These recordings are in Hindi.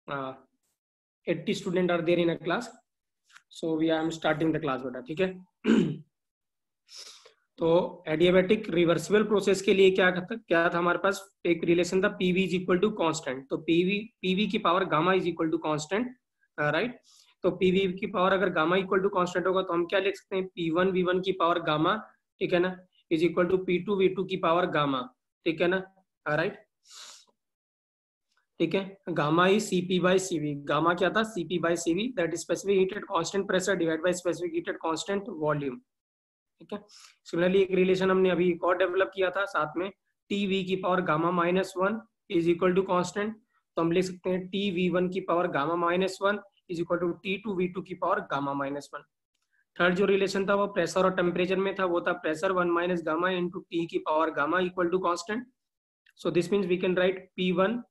80 student are there in a class, so we are starting the class बेटा, ठीक है। तो एडियाबैटिक रिवर्सिबल प्रोसेस के लिए क्या था हमारे पास, एक रिलेशन था PV is equal to constant. तो पीवी की power gamma is equal to constant, right. तो पीवी की पावर अगर गामा इक्वल टू कांस्टेंट होगा तो हम क्या लिख सकते हैं, P1 V1 की पावर गामा, ठीक है ना, is equal to P2 V2 की पावर गामा, ठीक है ना, राइट, ठीक है। Gamma is Cp by Cv, gamma क्या था, Cp by Cv, that is specific heat at constant pressure divide by specific heat at constant volume, ठीक है। सिमिलरली एक रिलेशन हमने अभी एक और डेवलप किया था साथ में, टी की power gamma -1 is equal to constant, तो हम लिख सकते हैं टी की power gamma -1 is equal to T की पावर गामा -1। थर्ड जो रिलेशन था वो प्रेशर और टेम्परेचर में था, वो था pressure 1 minus gamma into T की power gamma equal to constant. So this means we can write P1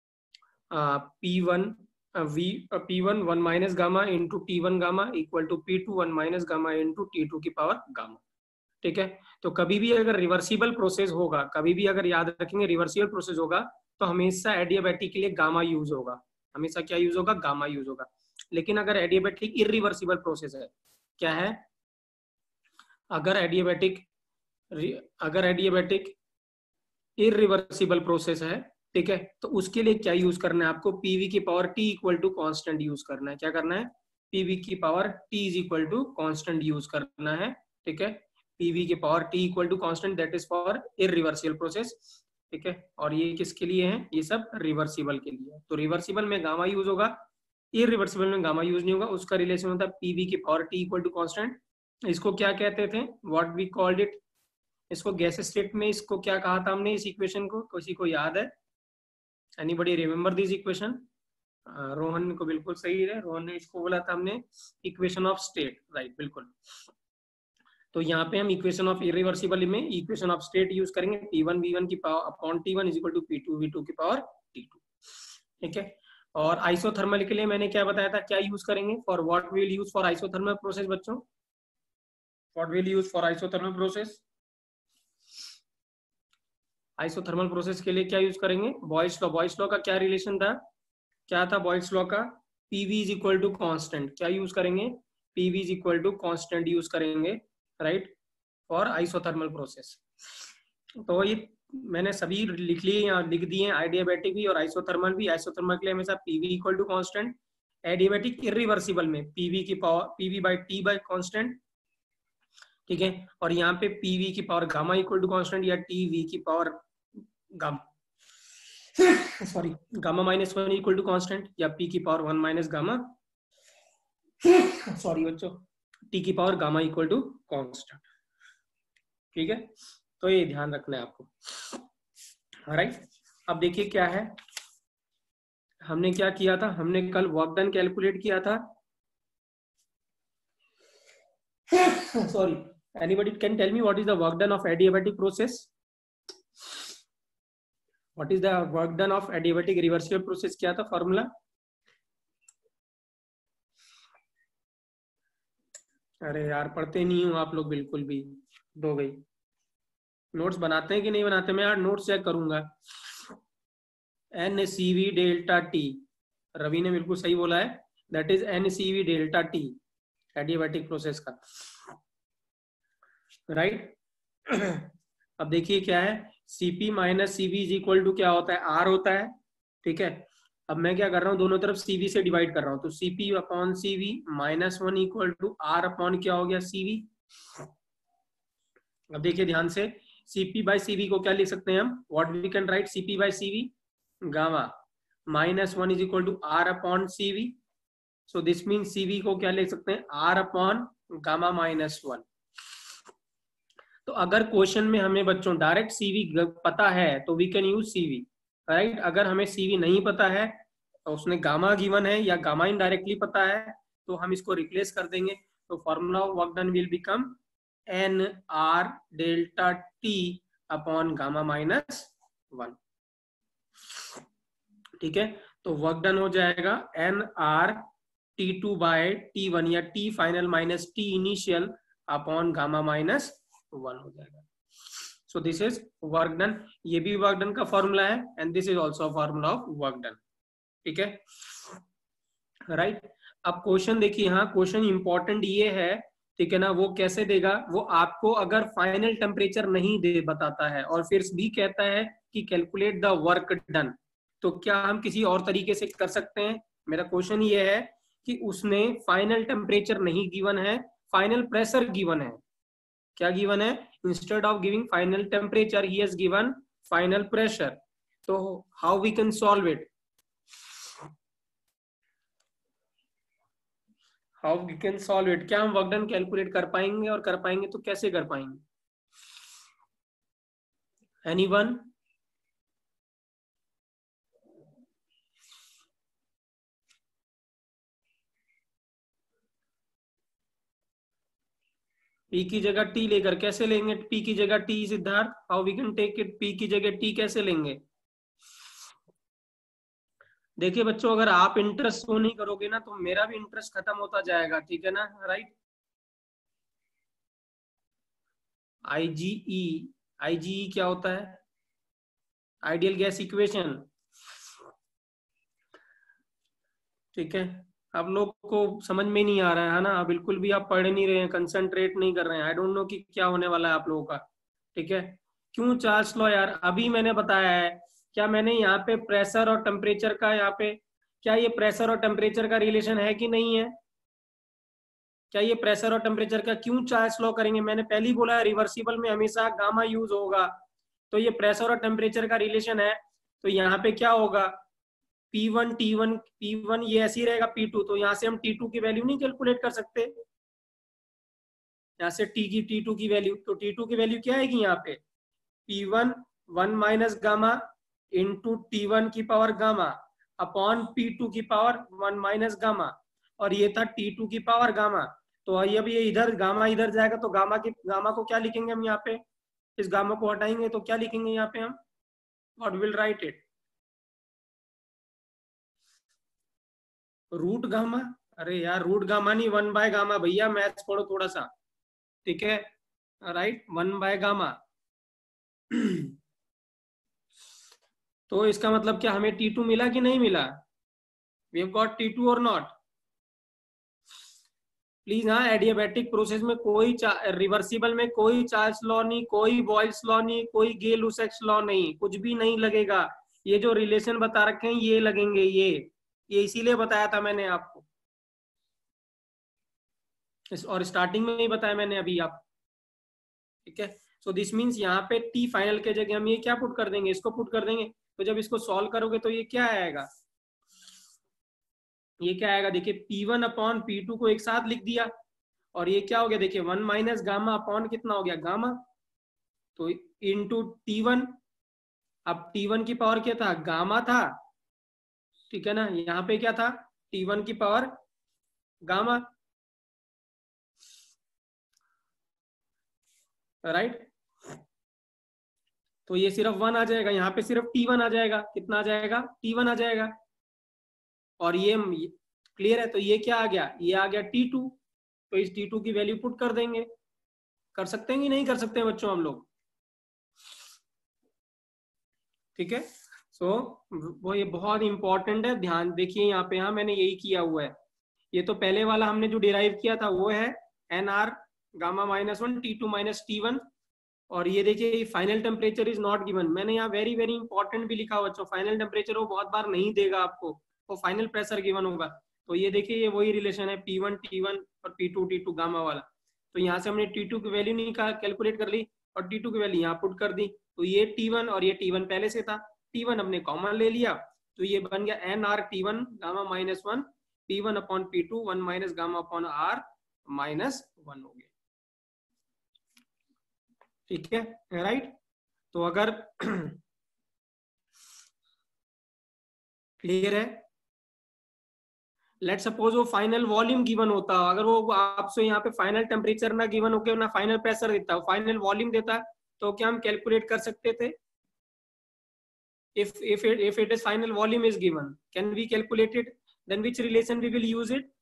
P1 1 minus gamma into T1 gamma equal to P2 1 minus gamma into T2 की पावर गामा, ठीक है। तो कभी भी अगर रिवर्सिबल प्रोसेस होगा, कभी भी अगर याद रखेंगे रिवर्सिबल प्रोसेस होगा तो हमेशा एडियाबैटिक के लिए गामा यूज होगा, हमेशा क्या यूज होगा, गामा यूज होगा। लेकिन अगर एडियाबैटिक इरिवर्सिबल प्रोसेस है, क्या है, अगर एडियाबैटिक इरिवर्सिबल प्रोसेस है, ठीक है, तो उसके लिए क्या यूज करना है आपको, पीवी की power T equal to constant use करना है। क्या करना है, पीवी की power T is equal to constant use करना है, ठीक है। पीवी की power T equal to constant, that is for irreversible process, ठीक है। और ये किसके लिए है, ये सब रिवर्सिबल के लिए। तो रिवर्सिबल में गामा यूज होगा, इरिवर्सिबल में गामा यूज नहीं होगा। उसका रिलेशन होता है पीवी की power T equal to constant. इसको क्या कहते थे, व्हाट वी कॉल्ड इट, इसको गैस स्टेट में इसको क्या कहा था हमने, इस इक्वेशन को किसी को याद है, anybody remember this equation. Rohan को बिल्कुल सही है, रोहन ने इसको बोला था हमने इक्वेशन ऑफ स्टेट, राइट, बिल्कुल। तो यहाँ पे हम इक्वेशन ऑफ इरिवर्सिबल में इक्वेशन ऑफ स्टेट यूज करेंगे, P1 V1 की power upon T1 is equal to P2 V2 की पावर T2, ठीक है। और आइसोथर्मल के लिए मैंने क्या बताया था, क्या यूज करेंगे, for what will use for isothermal process बच्चों, what will use for isothermal process, isothermal process के लिए क्या यूज करेंगे, बॉयल्स लॉ। बॉयल्स लॉ का क्या रिलेशन था, क्या था बॉयल्स लॉ का, PV is equal to constant, क्या यूज करेंगे, PV is equal to constant use करेंगे, राइट, फॉर आइसोथर्मल प्रोसेस। तो ये मैंने सभी लिख लिए यहाँ, लिख दिए आइडियाबैटिक भी और आइसोथर्मल भी। आइसोथर्मल के लिए हमेशा PV equal to constant, adiabatic irreversible में पीवी की power PV by T by constant, ठीक है। और यहाँ पे पीवी की power gamma equal to constant या टीवी की power gamma sorry gamma -1 equal to constant या पी की पावर 1 माइनस गामा सॉरी बच्चों, टी की power gamma equal to constant, ठीक है। तो ये ध्यान रखना है आपको, राइट। अब देखिए क्या है, हमने क्या किया था, हमने कल वर्क डन कैलकुलेट किया था, sorry, anybody can tell me what is the work done of adiabatic process, what is the work done of adiabatic reversible process, क्या था फॉर्मूला। अरे यार पढ़ते नहीं हूँ आप लोग बिल्कुल भी, दो गई। नोट्स बनाते हैं कि नहीं बनाते, मैं यार नोट्स चेक करूंगा। NCV डेल्टा टी, रवि ने बिल्कुल सही बोला है, that is NCV delta T adiabatic process का, राइट। अब देखिए क्या है, Cp minus Cv is equal to क्या होता है, R होता है, ठीक है। अब मैं क्या कर रहा हूँ, दोनों तरफ Cv से डिवाइड कर रहा हूँ, तो Cp upon Cv -1 equal to R upon क्या हो गया, Cv। अब देखिए ध्यान से, Cp बाई Cv को क्या लिख सकते हैं हम, what we can write, Cp by Cv gamma -1 is equal to R upon Cv। So this mean Cv को क्या लिख सकते हैं, R अपॉन गामा -1। तो अगर क्वेश्चन में हमें बच्चों डायरेक्ट Cv पता है तो we can use Cv, right. अगर हमें Cv नहीं पता है, तो उसने गामा गिवन है या गामा इनडायरेक्टली पता है, तो हम इसको रिप्लेस कर देंगे। तो formula of work done will become NR delta T upon gamma -1, ठीक है। तो वर्क डन हो जाएगा NR T2 बाय T1 या T final minus T initial upon gamma -1 हो जाएगा। So this is work done, ये भी वर्क डन का फॉर्मूला है and this is also formula of work done, ठीक है, राइट। अब क्वेश्चन देखिए, हाँ क्वेश्चन इंपॉर्टेंट ये है, ठीक है ना, वो कैसे देगा, वो आपको अगर फाइनल टेम्परेचर नहीं दे बताता है और फिर भी कहता है कि कैलकुलेट द वर्क डन, तो क्या हम किसी और तरीके से कर सकते हैं? मेरा क्वेश्चन ये है कि उसने फाइनल टेम्परेचर नहीं गिवन है, फाइनल प्रेशर गिवन है। क्या गिवन है? Instead of giving final temperature ही हैज गिवन फाइनल प्रेशर। तो how we can solve it? How we can solve it? क्या हम वर्क डन कैलकुलेट कर पाएंगे? और कर पाएंगे तो कैसे कर पाएंगे? एनीवन? पी की जगह टी लेकर कैसे लेंगे? पी की जगह T, Siddharth, how we can take it? P की जगह टी कैसे लेंगे? देखिए बच्चों, अगर आप इंटरेस्ट शो नहीं करोगे ना तो मेरा भी इंटरेस्ट खत्म होता जाएगा, ठीक है ना, राइट। आईजीई, आईजीई क्या होता है? आइडियल गैस इक्वेशन, ठीक है। आप लोग को समझ में नहीं आ रहा है ना, बिल्कुल भी आप पढ़ नहीं रहे हैं, कंसंट्रेट नहीं कर रहे हैं। आई डोंट नो कि क्या होने वाला है आप लोगों का, ठीक है। क्यों चार्ल्स लॉ यार? अभी मैंने बताया है, क्या मैंने यहाँ पे प्रेशर और टेम्परेचर का, यहाँ पे क्या ये प्रेशर और टेम्परेचर का रिलेशन है कि नहीं है? क्या ये प्रेशर और टेम्परेचर का क्यों चार्ल्स लॉ करेंगे? मैंने पहले ही बोला है रिवर्सिबल में हमेशा गामा यूज होगा, तो ये प्रेशर और टेम्परेचर का रिलेशन है। तो यहाँ पे क्या होगा? P1 T1 P1 ये ऐसे ही रहेगा, P2, तो यहाँ से हम T2 की वैल्यू नहीं कैलकुलेट कर सकते? यहाँ से T2 की वैल्यू, तो T2 की वैल्यू क्या आएगी यहाँ पे? P1 1 minus gamma into T1 की पावर गामा अपॉन P2 की पावर 1 माइनस गामा, और ये था T2 की पावर गामा। तो अब ये इधर गामा इधर जाएगा, तो गामा को क्या लिखेंगे हम यहाँ पे? इस गामा को हटाएंगे तो क्या लिखेंगे यहाँ पे हम? What will write it? Root gamma? अरे यार रूट गामा नहीं, 1/गामा भैया, मैथ्स पढ़ो थोड़ा सा, ठीक है, राइट, 1/गामा। तो इसका मतलब क्या हमें T2 मिला कि नहीं मिला? वी हैव गॉट T2 और नॉट? प्लीज, हाँ, एडियाबैटिक प्रोसेस में कोई रिवर्सिबल में कोई चार्ल्स लॉ नहीं, कोई बॉयल्स लॉ नहीं, कोई गे-लुसैक्स लॉ नहीं, कुछ भी नहीं लगेगा। ये जो रिलेशन बता रखे हैं ये लगेंगे, ये इसीलिए बताया था मैंने आपको, और स्टार्टिंग में ही बताया मैंने अभी आप, ठीक है। सो दिस मीन्स यहाँ पे टी फाइनल के जगह हम ये क्या पुट कर देंगे? इसको पुट कर देंगे। तो जब इसको सॉल्व करोगे तो ये क्या आएगा? ये क्या आएगा? देखिए P1 अपॉन P2 को एक साथ लिख दिया, और ये क्या हो गया? देखिए 1 माइनस गामा अपॉन कितना हो गया? गामा, तो इंटू T1। अब T1 की पावर क्या था? गामा था, ठीक है ना। यहाँ पे क्या था? T1 की पावर गामा, राइट। तो ये सिर्फ 1 आ जाएगा, यहाँ पे सिर्फ T1 आ जाएगा। कितना आ जाएगा? T1 आ जाएगा। और ये क्लियर है? तो ये क्या आ गया? ये आ गया T2। तो इस T2 की वैल्यू पुट कर देंगे। कर सकते हैं कि नहीं कर सकते हैं बच्चों हम लोग? ठीक है। सो वो ये बहुत इंपॉर्टेंट है, ध्यान देखिए यहाँ पे। हाँ मैंने यही किया हुआ है। ये तो पहले वाला हमने जो डिराइव किया था वो है NR gamma -1 T2 minus T1। और ये देखिए final temperature is not given. मैंने यहाँ वेरी वेरी इंपॉर्टेंट भी लिखा हुआ बच्चों, फाइनल टेम्परेचर वो बहुत बार नहीं देगा आपको, वो फाइनल प्रेशर गिवन होगा। तो ये देखिए ये वही रिलेशन है P1 T1 और P2 T2 गामा वाला। तो यहाँ से हमने T2 की वैल्यू नहीं कैलकुलेट कर ली और T2 की वैल्यू यहाँ पुट कर दी। तो ये T1 और ये T1 पहले से था, T1 हमने कॉमन ले लिया, तो ये बन गया NR T1 gamma -1 P1 upon P2 1 minus gamma upon R -1 हो गया, ठीक है, राइट। तो अगर क्लियर है, लेट सपोज वो फाइनल वॉल्यूम गिवन होता, अगर वो आपसे यहाँ पे फाइनल टेम्परेचर ना गिवन होके ना फाइनल प्रेशर देता, फाइनल वॉल्यूम देता, तो क्या हम कैलकुलेट कर सकते थे? if it is final volume is given, can we calculate it? Then which relation we will use it?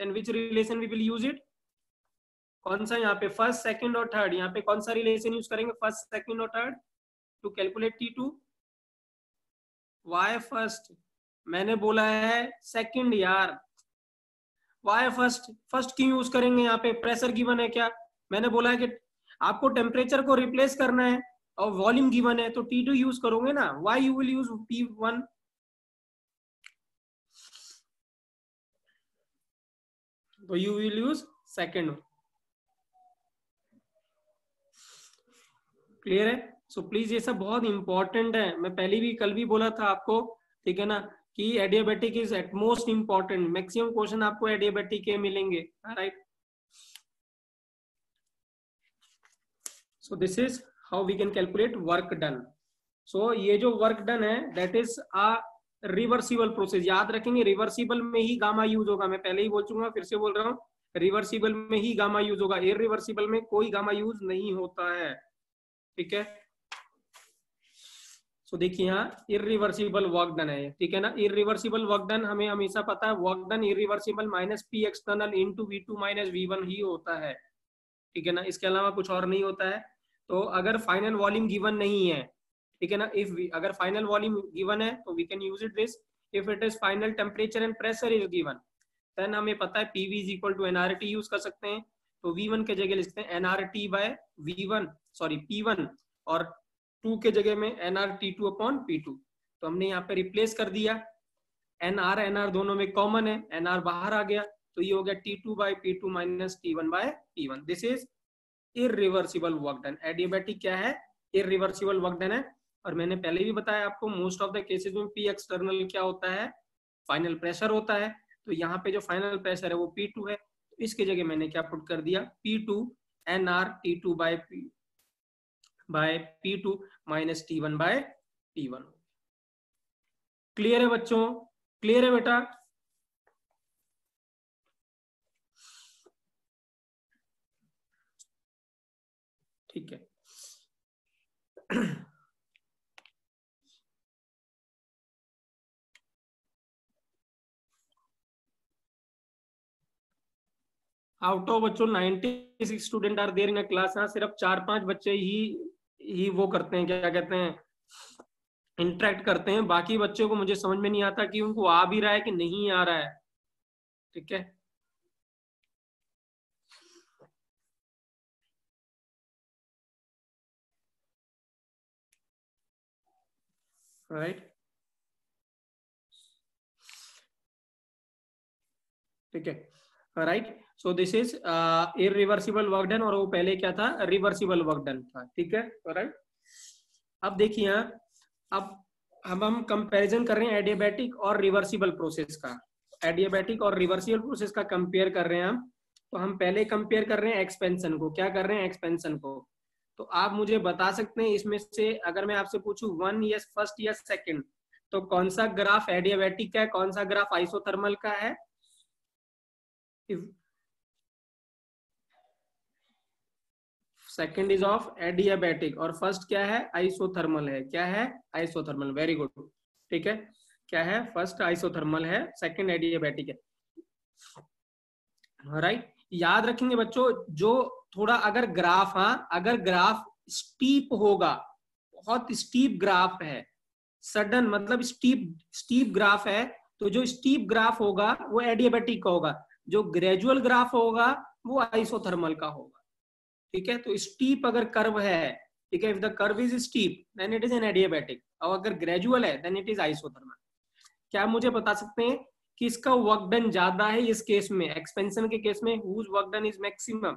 कौन सा यहाँ पे? फर्स्ट, सेकंड और थर्ड। यहाँ पे कौन सा रिलेशन यूज करेंगे? फर्स्ट, सेकंड और third to calculate T2। Why first? मैंने बोला है सेकंड यार, वाई फर्स्ट? फर्स्ट क्यों यूज करेंगे? यहाँ पे प्रेशर गिवन है क्या? मैंने बोला है कि आपको टेम्परेचर को रिप्लेस करना है और वॉल्यूम गिवन है, तो T2 यूज करोगे ना, why you will use P1? तो you will use second. Clear है? सो प्लीज ये सब बहुत इंपॉर्टेंट है, मैं पहले भी कल भी बोला था आपको, ठीक है ना, कि adiabatic is at most important, maximum question आपको एडियाबेटिक के मिलेंगे, right? So this is how we can calculate work done. So ये जो वर्क डन है that is a reversible process. याद रखेंगे रिवर्सिबल में ही गामा यूज होगा, मैं पहले ही बोल चुका, फिर से बोल रहा हूँ, रिवर्सिबल में ही गामा यूज होगा, इरिवर्सिबल में कोई गामा यूज नहीं होता है, ठीक है? सो देखिए यहाँ इरिवर्सिबल वर्क डन है, ठीक है ना। इरिवर्सिबल वर्क डन हमें हमेशा पता है, work done irreversible minus P external into V2 minus V1 ही होता है, ठीक है ना, इसके अलावा कुछ और नहीं होता है। तो अगर फाइनल वॉल्यूम गिवन नहीं है, ठीक है ना, अगर फाइनल वॉल्यूम गिवन है तो we can use it this. If it is final temperature and pressure is given, then हमें पता है PV is equal to nRT use कर सकते हैं। तो V1 के जगह लिखते हैं nRT bye V1, sorry P1, और 2 के जगह में nRT2 अपॉन P2। तो हमने यहाँ पे रिप्लेस कर दिया, nr दोनों में कॉमन है, nr बाहर आ गया, तो ये हो गया T2 by P2 minus T1 by P1। This is irreversible work done. Adiabatic क्या है? इरिवर्सिबल वर्क डन है। और मैंने पहले भी बताया आपको, मोस्ट ऑफ द केसेस में P एक्सटर्नल क्या होता है? फाइनल प्रेशर होता है। तो यहाँ पे जो फाइनल प्रेशर है वो P2 है, तो इसके जगह मैंने क्या पुट कर दिया, P2 nr T2 by P2 minus T1 by P1। Clear है बच्चों? क्लियर है बेटा? ठीक है। आउट ऑफ बच्चों 96 student are there in a class, हाँ सिर्फ 4-5 बच्चे ही वो करते हैं, क्या कहते हैं, इंटरेक्ट करते हैं। बाकी बच्चों को मुझे समझ में नहीं आता कि उनको आ भी रहा है कि नहीं आ रहा है, ठीक है? राइट, ठीक है, right. So this is irreversible work done, और वो पहले क्या था? रिवर्सिबल वर्क डन था, ठीक है, राइट। अब देखिए यहाँ, अब हम कंपैरिजन कर रहे हैं एडियाबैटिक और रिवर्सिबल प्रोसेस का। एडियाबैटिक और रिवर्सिबल प्रोसेस का कंपेयर कर रहे हैं हम। तो हम पहले कंपेयर कर रहे हैं एक्सपेंशन को। क्या कर रहे हैं? एक्सपेंशन को। तो आप मुझे बता सकते हैं इसमें से, अगर मैं आपसे पूछूं 1 या फर्स्ट या सेकंड, तो कौन सा ग्राफ एडियाबैटिक का है, कौन सा ग्राफ आइसोथर्मल का है? सेकंड इज ऑफ एडियाबैटिक और फर्स्ट क्या है? आइसोथर्मल है। क्या है? आइसोथर्मल। वेरी गुड, ठीक है। क्या है? फर्स्ट आइसोथर्मल है, सेकंड एडियाबैटिक है, राइट। याद रखेंगे बच्चों, जो थोड़ा अगर ग्राफ, हाँ अगर ग्राफ स्टीप होगा, बहुत स्टीप ग्राफ है, सडन मतलब स्टीप स्टीप ग्राफ है, तो जो स्टीप ग्राफ होगा वो एडियाबैटिक का होगा, जो ग्रेजुअल ग्राफ होगा वो आइसोथर्मल का होगा, ठीक है। तो स्टीप अगर कर्व है, ठीक है, if the curve is steep then it is an adiabatic, और अगर ग्रेजुअल है देन इट इज आइसोथर्मल। क्या मुझे बता सकते हैं कि इसका वर्क डन ज्यादा है इस केस में, एक्सपेंशन के केस में? Whose work done is maximum?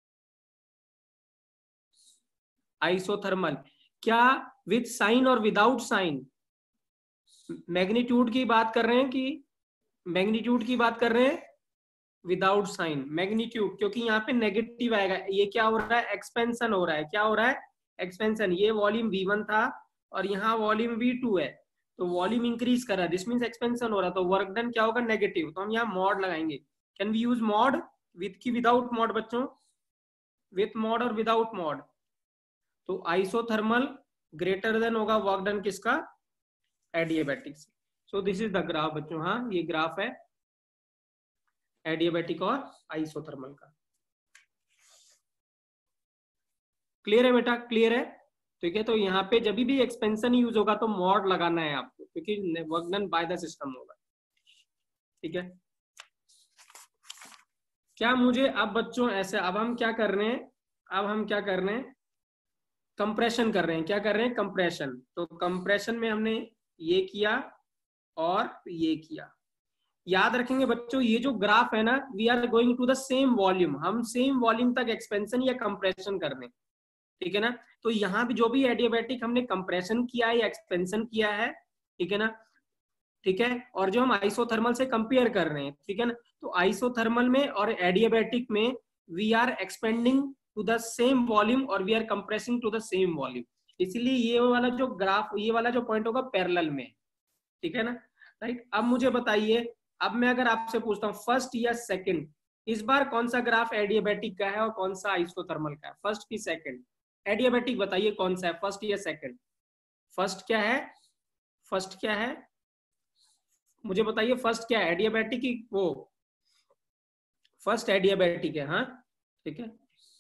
Isothermal. क्या विद साइन और विदाउट साइन? मैग्नीट्यूड की बात कर रहे हैं कि मैग्नीट्यूड की बात कर रहे हैं? विदाउट साइन मैग्नीट्यूड, क्योंकि यहाँ पे नेगेटिव आएगा। ये क्या हो रहा है? एक्सपेंशन हो रहा है। क्या हो रहा है? एक्सपेंशन। ये वॉल्यूम V1 था और यहाँ वॉल्यूम V2 है, तो वॉल्यूम इंक्रीज कर रहा है, दिस मींस एक्सपेंशन हो रहा है, तो वर्क डन क्या होगा? नेगेटिव। तो हम यहाँ मॉड लगाएंगे। Can we use mod with की विदाउट मॉड बच्चों? विथ मॉड और विदाउट मॉड। तो आइसोथर्मल ग्रेटर देन होगा वर्क डन किसका? एडियाबैटिक से। So this is the graph बच्चों, हाँ ये ग्राफ है एडियाबैटिक और आइसोथर्मल का। क्लियर है बेटा? क्लियर है? ठीक है। तो यहाँ पे जब भी एक्सपेंशन यूज होगा तो मॉड लगाना है आपको, क्योंकि work done by the system होगा। ठीक है, क्या मुझे अब बच्चों ऐसे, अब हम क्या कर रहे हैं, अब हम क्या कर रहे हैं, कंप्रेशन कर रहे हैं। क्या कर रहे हैं, कंप्रेशन। तो कंप्रेशन में हमने ये किया और ये किया। याद रखेंगे बच्चों, ये जो ग्राफ है ना, we are going to the same volume, हम सेम वॉल्यूम तक एक्सपेंशन या कंप्रेशन कर रहे हैं। ठीक है ना। तो यहाँ भी जो भी एडियाबैटिक हमने कंप्रेशन किया है या एक्सपेंशन किया है, ठीक है ना, ठीक है, और जो हम आइसोथर्मल से कंपेयर कर रहे हैं, ठीक है ना, तो आइसोथर्मल में और एडियाबैटिक में we are expanding to the same volume और we are compressing to the same volume. इसीलिए ये वाला जो ग्राफ, ये वाला जो पॉइंट होगा पैरेलल में। ठीक है ना, राइट। अब मुझे बताइए, अब मैं अगर आपसे पूछता हूँ फर्स्ट या सेकंड, इस बार कौन सा ग्राफ एडियाबैटिक का है और कौन सा आइसोथर्मल का है, फर्स्ट की सेकंड? एडियाबैटिक बताइए कौन सा है, फर्स्ट या सेकंड? फर्स्ट क्या है, फर्स्ट क्या है, मुझे बताइए फर्स्ट क्या है, एडियाबैटिक की वो फर्स्ट एडियाबैटिक है। हाँ ठीक है,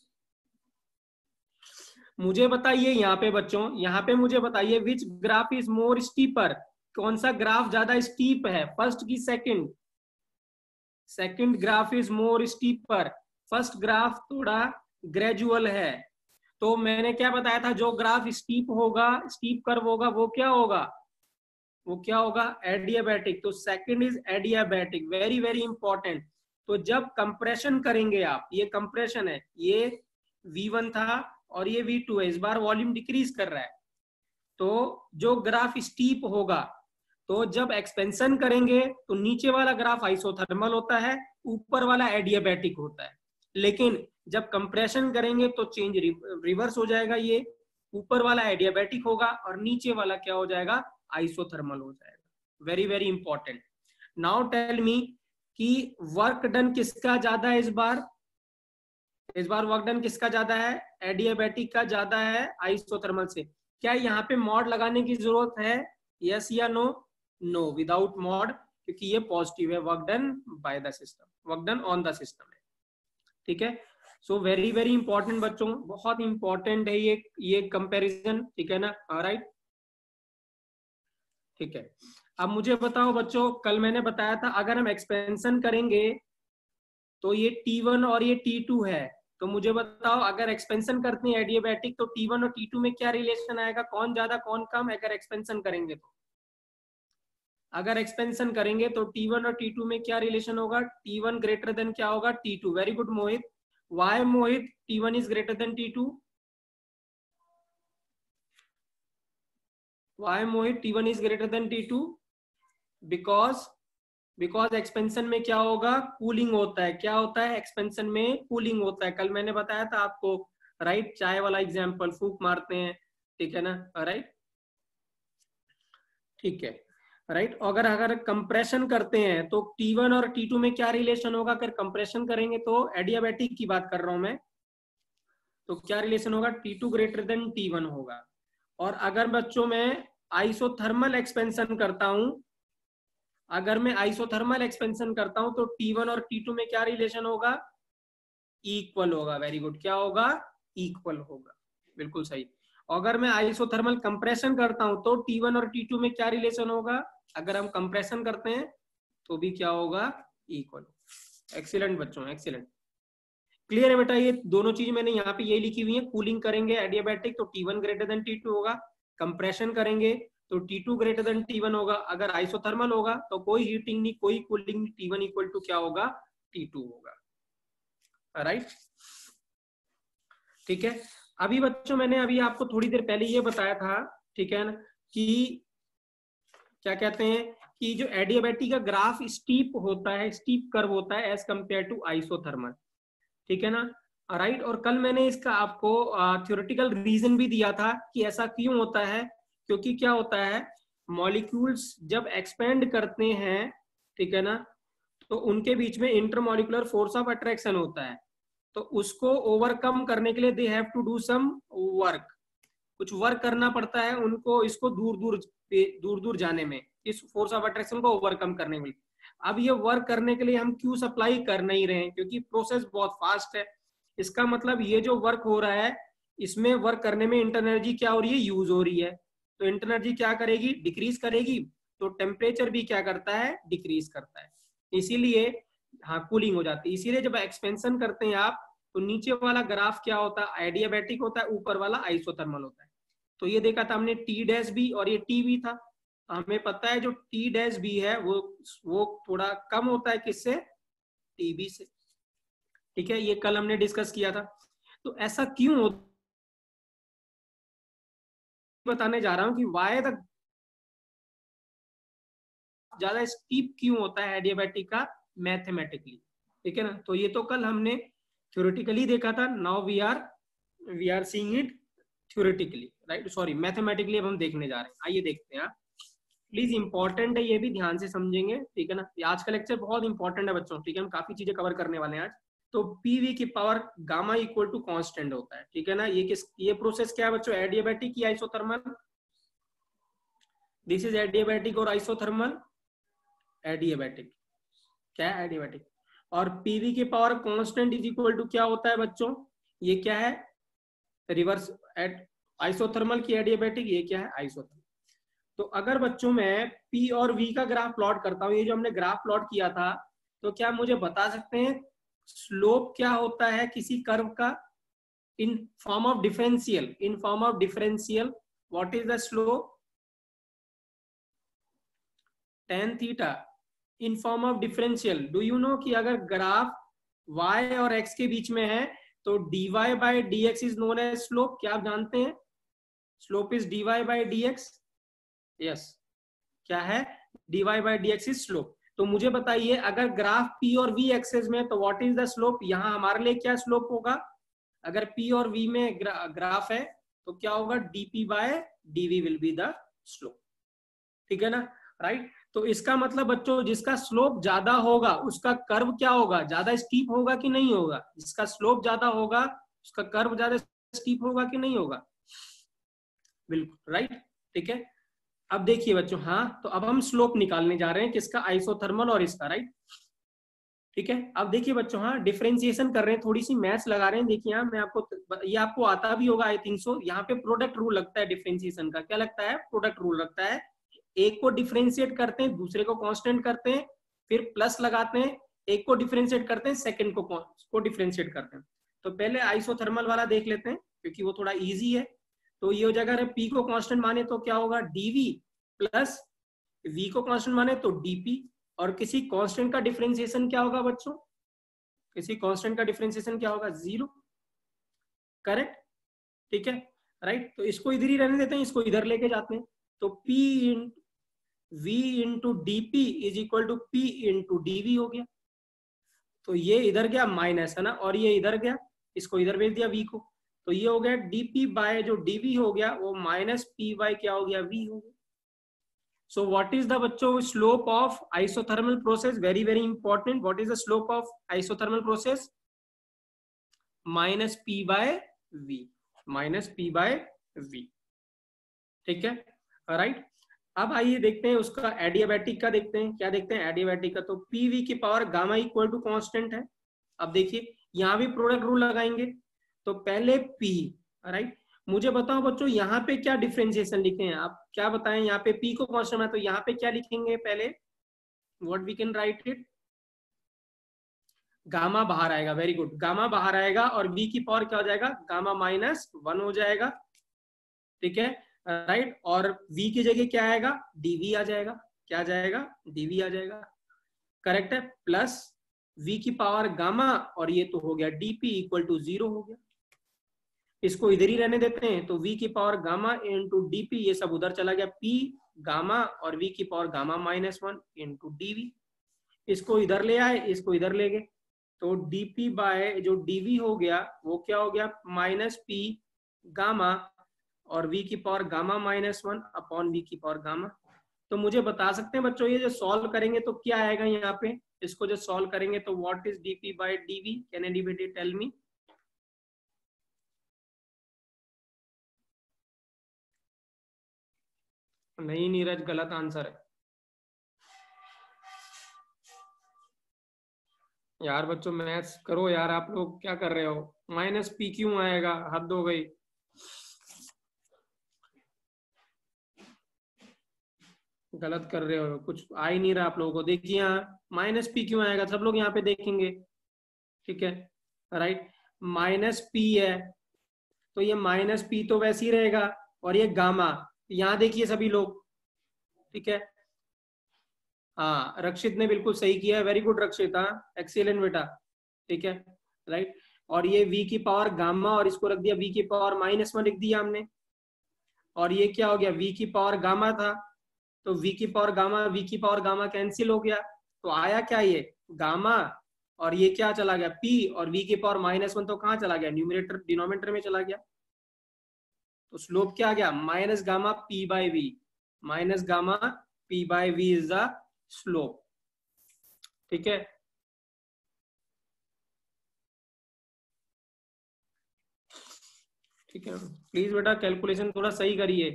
मुझे बताइए यहाँ पे बच्चों, यहाँ पे मुझे बताइए which graph is more steeper, कौन सा ग्राफ ज्यादा स्टीप है, फर्स्ट की second? Second graph is more steeper, first graph थोड़ा ग्रेजुअल है। तो मैंने क्या बताया था, जो ग्राफ स्टीप होगा, स्टीप कर्व होगा, वो क्या होगा, वो क्या होगा, एडियाबैटिक। तो second is adiabatic, very very important. तो जब कंप्रेशन करेंगे आप, ये कंप्रेशन है, ये V1 था और ये V2 है, इस बार वॉल्यूम डिक्रीज कर रहा है। तो जो ग्राफ स्टीप होगा, तो जब एक्सपेंशन करेंगे तो नीचे वाला ग्राफ आइसोथर्मल होता है, ऊपर वाला एडियाबैटिक होता है। लेकिन जब कंप्रेशन करेंगे तो चेंज रिवर्स हो जाएगा, ये ऊपर वाला एडियाबैटिक होगा और नीचे वाला क्या हो जाएगा, आइसोथर्मल हो जाएगा। Very very important. Now tell me कि वर्क डन किसका ज्यादा है इस बार, इस बार वर्क डन किसका ज्यादा है, एडियाबैटिक का ज्यादा है आइसोथर्मल से। क्या यहाँ पे मॉड लगाने की जरूरत है, यस या नो? नो, विदाउट मॉड, क्योंकि ये पॉजिटिव है, work done by the system, work done on the system है। ठीक है, सो वेरी वेरी इंपॉर्टेंट बच्चों, बहुत इंपॉर्टेंट है ये कंपैरिजन। ठीक है ना, ऑलराइट। ठीक है, अब मुझे बताओ बच्चों, कल मैंने बताया था अगर हम एक्सपेंशन करेंगे तो ये T1 और ये T2 है। तो मुझे बताओ, अगर एक्सपेंशन करते हैं एडियाबैटिक तो T1 और T2 में क्या रिलेशन आएगा, कौन ज्यादा कौन कम, अगर एक्सपेंशन करेंगे तो? अगर एक्सपेंशन करेंगे तो T1 और T2 में क्या रिलेशन होगा, T1 ग्रेटर देन क्या होगा, T2। Very good Mohit. Why Mohit T1 is greater than T2? Why Mohit T1 is greater than T2? Because expansion में क्या होगा, कूलिंग होता है। क्या होता है, एक्सपेंशन में कूलिंग होता है। कल मैंने बताया था आपको, राइट, चाय वाला एग्जांपल, फूंक मारते हैं। ठीक है ना, राइट, ठीक है, राइट। अगर अगर कंप्रेशन करते हैं तो T1 और T2 में क्या रिलेशन होगा, अगर कंप्रेशन करेंगे तो एडियाबैटिक की बात कर रहा हूं मैं, तो क्या रिलेशन होगा, T2 ग्रेटर देन T1 होगा। और अगर बच्चों मैं आइसोथर्मल एक्सपेंशन करता हूं, अगर मैं आइसोथर्मल एक्सपेंशन करता हूं तो T1 और T2 में क्या रिलेशन होगा, इक्वल होगा। वेरी गुड, क्या होगा, इक्वल होगा, बिल्कुल सही। अगर मैं आइसोथर्मल कंप्रेशन करता हूं तो T1 और T2 में क्या रिलेशन होगा, अगर हम कंप्रेशन करते हैं तो भी क्या होगा, इक्वल। एक्सीलेंट बच्चों, एक्सीलेंट। क्लियर है बेटा, ये दोनों चीज मैंने यहाँ पे ये लिखी हुई है। कूलिंग करेंगे एडियाबैटिक तो T1 ग्रेटर देन T2 होगा, कंप्रेशन करेंगे तो T2 ग्रेटर देन T1 होगा। अगर आइसोथर्मल होगा तो कोई हीटिंग नहीं, कोई कूलिंग नहीं, T1 इक्वल टू क्या होगा, T2 होगा। राइट, ठीक है। अभी बच्चों मैंने अभी आपको थोड़ी देर पहले ये बताया था, ठीक है ना, कि क्या कहते हैं कि जो एडियाबैटिक का ग्राफ स्टीप होता है, स्टीप कर्व होता है एज कंपेयर टू आइसोथर्मल। ठीक है ना, राइट। और कल मैंने इसका आपको थ्योरेटिकल रीजन भी दिया था कि ऐसा क्यों होता है, क्योंकि क्या होता है, मॉलिक्यूल्स जब एक्सपेंड करते हैं, ठीक है ना, तो उनके बीच में इंटरमॉलिक्यूलर फोर्स ऑफ अट्रैक्शन होता है। तो उसको ओवरकम करने के लिए they have to do some work, कुछ वर्क करना पड़ता है उनको, इसको दूर दूर जाने में, इस फोर्स ऑफ अट्रैक्शन को ओवरकम करने में। अब ये वर्क करने के लिए हम क्यों सप्लाई कर नहीं रहे हैं, क्योंकि प्रोसेस बहुत फास्ट है। इसका मतलब ये जो वर्क हो रहा है इसमें वर्क करने में इंटरनल एनर्जी क्या हो रही है, यूज हो रही है। तो इंटरनल एनर्जी क्या करेगी, डिक्रीज करेगी, तो टेम्परेचर भी क्या करता है, डिक्रीज करता है, इसीलिए हाँ कूलिंग हो जाती है। इसीलिए जब एक्सपेंशन करते हैं आप, तो नीचे वाला ग्राफ क्या होता है, आइडियाबैटिक होता है, ऊपर वाला आइसोथर्मल होता है। तो ये देखा था हमने टी डैश बी और ये टी बी था। हमें पता है जो टी डैश बी है वो थोड़ा कम होता है किससे, टीबी से। ठीक है, ये कल हमने डिस्कस किया था। तो ऐसा क्यों होता, बताने जा रहा हूं कि वाई द ज्यादा स्टीप क्यों होता है एडियाबैटिक का मैथमेटिकली। ठीक है ना, तो ये तो कल हमने थ्योरेटिकली देखा था, now we are seeing it theoretically, right, sorry mathematically अब हम देखने जा रहे हैं। आइए देखते हैं, प्लीज इंपॉर्टेंट है, ये भी ध्यान से समझेंगे, ठीक है ना। आज का लेक्चर बहुत इंपॉर्टेंट है बच्चों, ठीक है, हम काफी चीजें कवर करने वाले हैं आज। तो पीवी की power gamma equal to constant होता है, ठीक है ना। ये प्रोसेस क्या है बच्चों, एडियाबैटिक की आइसोथर्मल, दिस इज एडियाबैटिक और आइसोथर्मल, एडियाबैटिक, क्या है एडियाबैटिक। और पीवी की power constant is equal to क्या होता है बच्चों, ये क्या है, रिवर्स एट आइसोथर्मल की एडियाबैटिक, ये क्या है आइसोथर्मल। तो अगर बच्चों मैं P और V का ग्राफ प्लॉट करता हूं, ये जो हमने ग्राफ प्लॉट किया था, तो क्या मुझे बता सकते हैं स्लोप क्या होता है किसी कर्व का, in form of differential, in form of differential, what is the slope, tan theta in form of differential. Do you know कि अगर ग्राफ y और x के बीच में है तो dy by d x is known as slope, क्या आप जानते हैं, slope is dy by d x, yes, क्या है, dy by d x is slope. तो मुझे बताइए अगर ग्राफ p और v एक्सेस में, तो व्हाट इज द स्लोप, यहां हमारे लिए क्या स्लोप होगा, अगर p और v में ग्राफ है तो क्या होगा, dp by dv will be the slope, ठीक है ना, राइट। तो इसका मतलब बच्चों जिसका स्लोप ज्यादा होगा उसका कर्व क्या होगा, ज्यादा स्टीप होगा कि नहीं होगा, जिसका स्लोप ज्यादा होगा उसका कर्व ज्यादा स्टीप होगा कि नहीं होगा, बिल्कुल राइट, ठीक है। अब देखिए बच्चों, हाँ तो अब हम स्लोप निकालने जा रहे हैं किसका, आइसोथर्मल और इसका, राइट, ठीक है। अब देखिए बच्चों, हाँ डिफरेंशिएशन कर रहे हैं, थोड़ी सी मैथ्स लगा रहे हैं, देखिए यहाँ मैं आपको, ये आपको आता भी होगा आई थिंक सो, यहाँ पे प्रोडक्ट रूल लगता है डिफरेंशिएशन का, क्या लगता है, प्रोडक्ट रूल लगता है। एक को डिफरेंशिएट करते हैं, दूसरे को कांस्टेंट करते हैं, फिर प्लस लगाते हैं, एक को डिफरेंशिएट करते हैं, सेकंड को डिफरेंशिएट करते हैं। तो पहले आइसोथर्मल वाला देख लेते हैं क्योंकि वो थोड़ा इजी है। तो ये हो जाएगा, अगर पी को कांस्टेंट माने तो क्या होगा, डीवी प्लस वी को कांस्टेंट माने तो डीपी। और किसी कांस्टेंट का डिफरेंशिएशन क्या होगा बच्चों, किसी कांस्टेंट का डिफरेंशिएशन क्या होगा, जीरो, करेक्ट, ठीक है, राइट। तो इसको इधर ही रहने देते हैं, इसको इधर लेके जाते हैं। तो P in V into d p is equal to P into d v हो गया। तो ये इधर गया माइनस, है ना, और ये इधर गया, इसको इधर भेज दिया V को, तो ये हो गया dp बाय जो dv हो गया वो माइनस पी बाय क्या हो गया, v हो गया। So what is the बच्चों slope of isothermal process, very very important, what is the slope of isothermal process, minus p by v, minus p by v, ठीक है, राइट। अब आइए देखते हैं उसका एडियाबैटिक का, देखते हैं क्या देखते हैं एडियाबैटिक का। तो पीवी की power gamma equal to constant है। अब देखिए यहां भी प्रोडक्ट रूल लगाएंगे, तो पहले पी, राइट। मुझे बताओ बच्चों यहाँ पे क्या डिफरेंशिएशन लिखे हैं, आप क्या बताएं, यहाँ पे पी को कांस्टेंट है तो यहाँ पे क्या लिखेंगे पहले, what we can write it, gamma बाहर आएगा, वेरी गुड, गामा बाहर आएगा और बी की पावर क्या हो जाएगा, गामा माइनस वन हो जाएगा, ठीक है, राइट। और v की जगह क्या आएगा, dv आ जाएगा, क्या आ जाएगा, dv आ जाएगा, करेक्ट है, प्लस v की पावर गामा और ये तो हो गया dp इक्वल टू जीरो हो गया। इसको इधर ही रहने देते हैं, तो v की पावर गामा इंटू dp, ये सब उधर चला गया, p गामा और v की power gamma minus one into dv। इसको इधर ले आए, इसको इधर ले गए, तो dp बाय जो dv हो गया वो क्या हो गया, माइनस p गामा और v की power gamma minus one upon v की पावर गामा। तो मुझे बता सकते हैं बच्चों ये जो सॉल्व करेंगे तो क्या आएगा यहाँ पे, इसको जो सॉल्व करेंगे तो what is dp by dv, can anybody tell me, नहीं नीरज गलत आंसर है यार, बच्चों मैथ्स करो यार, आप लोग क्या कर रहे हो, माइनस पी क्यों आएगा, हद हो गई। गलत कर रहे हो, कुछ आ ही नहीं रहा आप लोगों को। देखिए यहाँ माइनस पी क्यों आएगा, सब लोग यहाँ पे देखेंगे, ठीक है, राइट। माइनस पी है तो ये माइनस पी तो वैसे ही रहेगा, और ये गामा, यहाँ देखिए सभी लोग, ठीक है। हाँ, रक्षित ने बिल्कुल सही किया है, वेरी गुड रक्षित, हाँ एक्सीलेंट बेटा, ठीक है, राइट। और ये v की पावर गामा, और इसको रख दिया v की पावर -1 लिख दिया हमने, और ये क्या हो गया, v की पावर गामा था, तो v की पावर गामा कैंसिल हो गया, तो आया क्या, ये गामा, और ये क्या चला गया p, और v की पावर -1 तो कहाँ चला गया, न्यूमरेटर डिनोमिनेटर में चला गया, तो स्लोप क्या आ गया, minus gamma p by v, minus gamma p by v is the slope, ठीक है। ठीक है, प्लीज बेटा कैलकुलेशन थोड़ा सही करिए,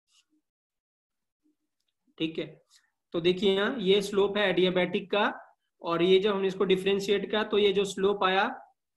ठीक है। तो देखिए यहाँ ये स्लोप है एडियाबैटिक का, और ये जब हमने इसको डिफरेंशिएट किया तो ये जो स्लोप आया,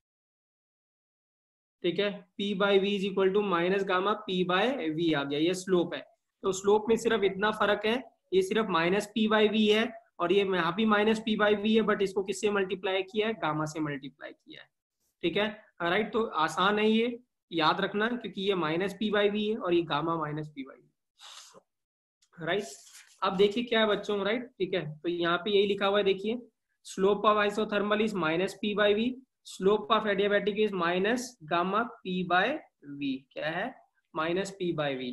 ठीक है, p by v is equal to minus gamma p by v आ गया, ये स्लोप है। तो स्लोप में सिर्फ इतना फर्क है, ये सिर्फ -p बाई वी है, और ये यहाँ भी -p बाई वी है, बट इसको किससे मल्टीप्लाई किया है, गामा से मल्टीप्लाई किया है, ठीक है, राइट। तो आसान है ये याद रखना, क्योंकि ये -p बाई वी है और ये gamma -p by v, right. अब देखिए क्या है बच्चों, राइट, ठीक है, तो यहाँ पे यही लिखा हुआ है, देखिए slope of isothermal is -p by v, slope of adiabatic is minus gamma p by v, क्या है, -p बाय v,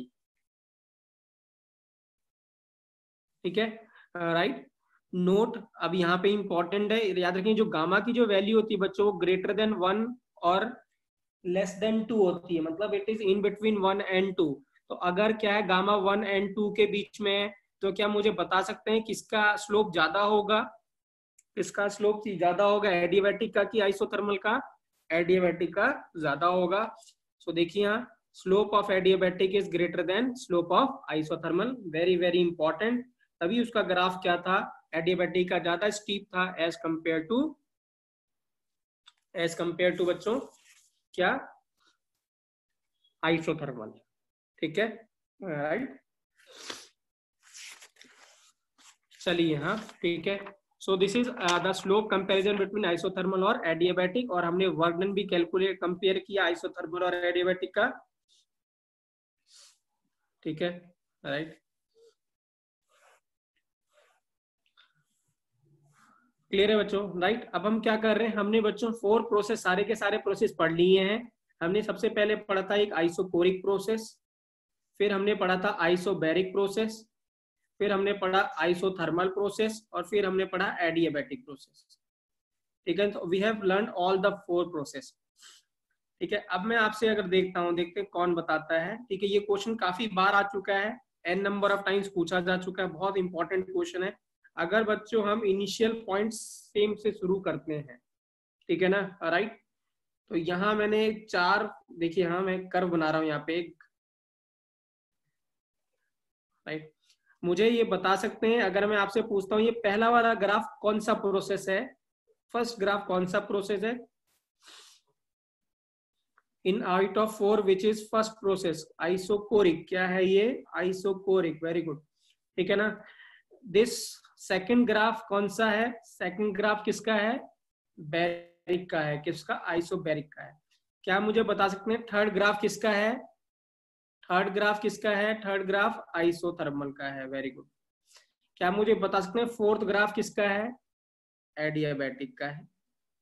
ठीक है, राइट। नोट, अब यहाँ पे इंपॉर्टेंट है, याद रखें जो गामा की जो वैल्यू होती है बच्चों, वो ग्रेटर देन 1 और लेस देन 2 होती है, मतलब it is in between 1 and 2। तो अगर क्या है गामा 1 एंड 2 के बीच में, तो क्या मुझे बता सकते हैं किसका स्लोप ज्यादा होगा, किसका स्लोप ज्यादा होगा, एडियाबैटिक का कि आइसोथर्मल का, एडियाबैटिक का ज्यादा होगा। सो देखिए यहाँ slope of adiabatic is greater than slope of isothermal, very very important, तभी उसका ग्राफ क्या था, एडियाबैटिक का ज्यादा स्टीप था एज कंपेयर टू बच्चों क्या, आइसोथर्मल, ठीक है, राइट। चलिए हाँ, ठीक है। So this is the slope comparison between isothermal और एडियाबैटिक, और हमने वर्क डन भी कैलकुलेट कंपेयर किया आइसोथर्मल और एडियाबैटिक का, ठीक है, राइट। क्लियर है बच्चों, राइट। अब हम क्या कर रहे हैं, हमने बच्चों 4 प्रोसेस, सारे के सारे प्रोसेस पढ़ लिए हैं। हमने सबसे पहले पढ़ा था एक आइसोकोरिक प्रोसेस, फिर हमने पढ़ा था आइसोबैरिक प्रोसेस, फिर हमने पढ़ा आइसोथर्मल प्रोसेस, और फिर हमने पढ़ा एडियाबैटिक प्रोसेस, ठीक है। तो we have learn all the 4 process, ठीक है। अब मैं आपसे अगर देखता हूं, देखते हैं कौन बताता है, ठीक है। ये क्वेश्चन काफी बार आ चुका है, n नंबर ऑफ टाइम्स पूछा जा चुका है, बहुत इंपॉर्टेंट क्वेश्चन है। अगर बच्चों हम इनिशियल पॉइंट सेम से शुरू करते हैं, ठीक है ना, राइट। तो यहाँ मैंने 4, देखिए हाँ मैं कर्व बना रहा हूँ यहाँ पे, राइट। मुझे ये बता सकते हैं, अगर मैं आपसे पूछता हूँ ये पहला वाला ग्राफ कौन सा प्रोसेस है, फर्स्ट ग्राफ कौन सा प्रोसेस है, in out of 4 which is first process, isochoric, क्या है ये, आइसोकोरिक, वेरी गुड, ठीक है ना। दिस सेकंड ग्राफ कौन सा है, सेकंड ग्राफ किसका है, बैरिक का है, किसका, आइसोबैरिक का है। क्या मुझे बता सकते हैं थर्ड ग्राफ किसका है, थर्ड ग्राफ किसका है, थर्ड ग्राफ आइसोथर्मल का है, वेरी गुड। क्या मुझे बता सकते हैं फोर्थ ग्राफ किसका है, एडियाबैटिक का है,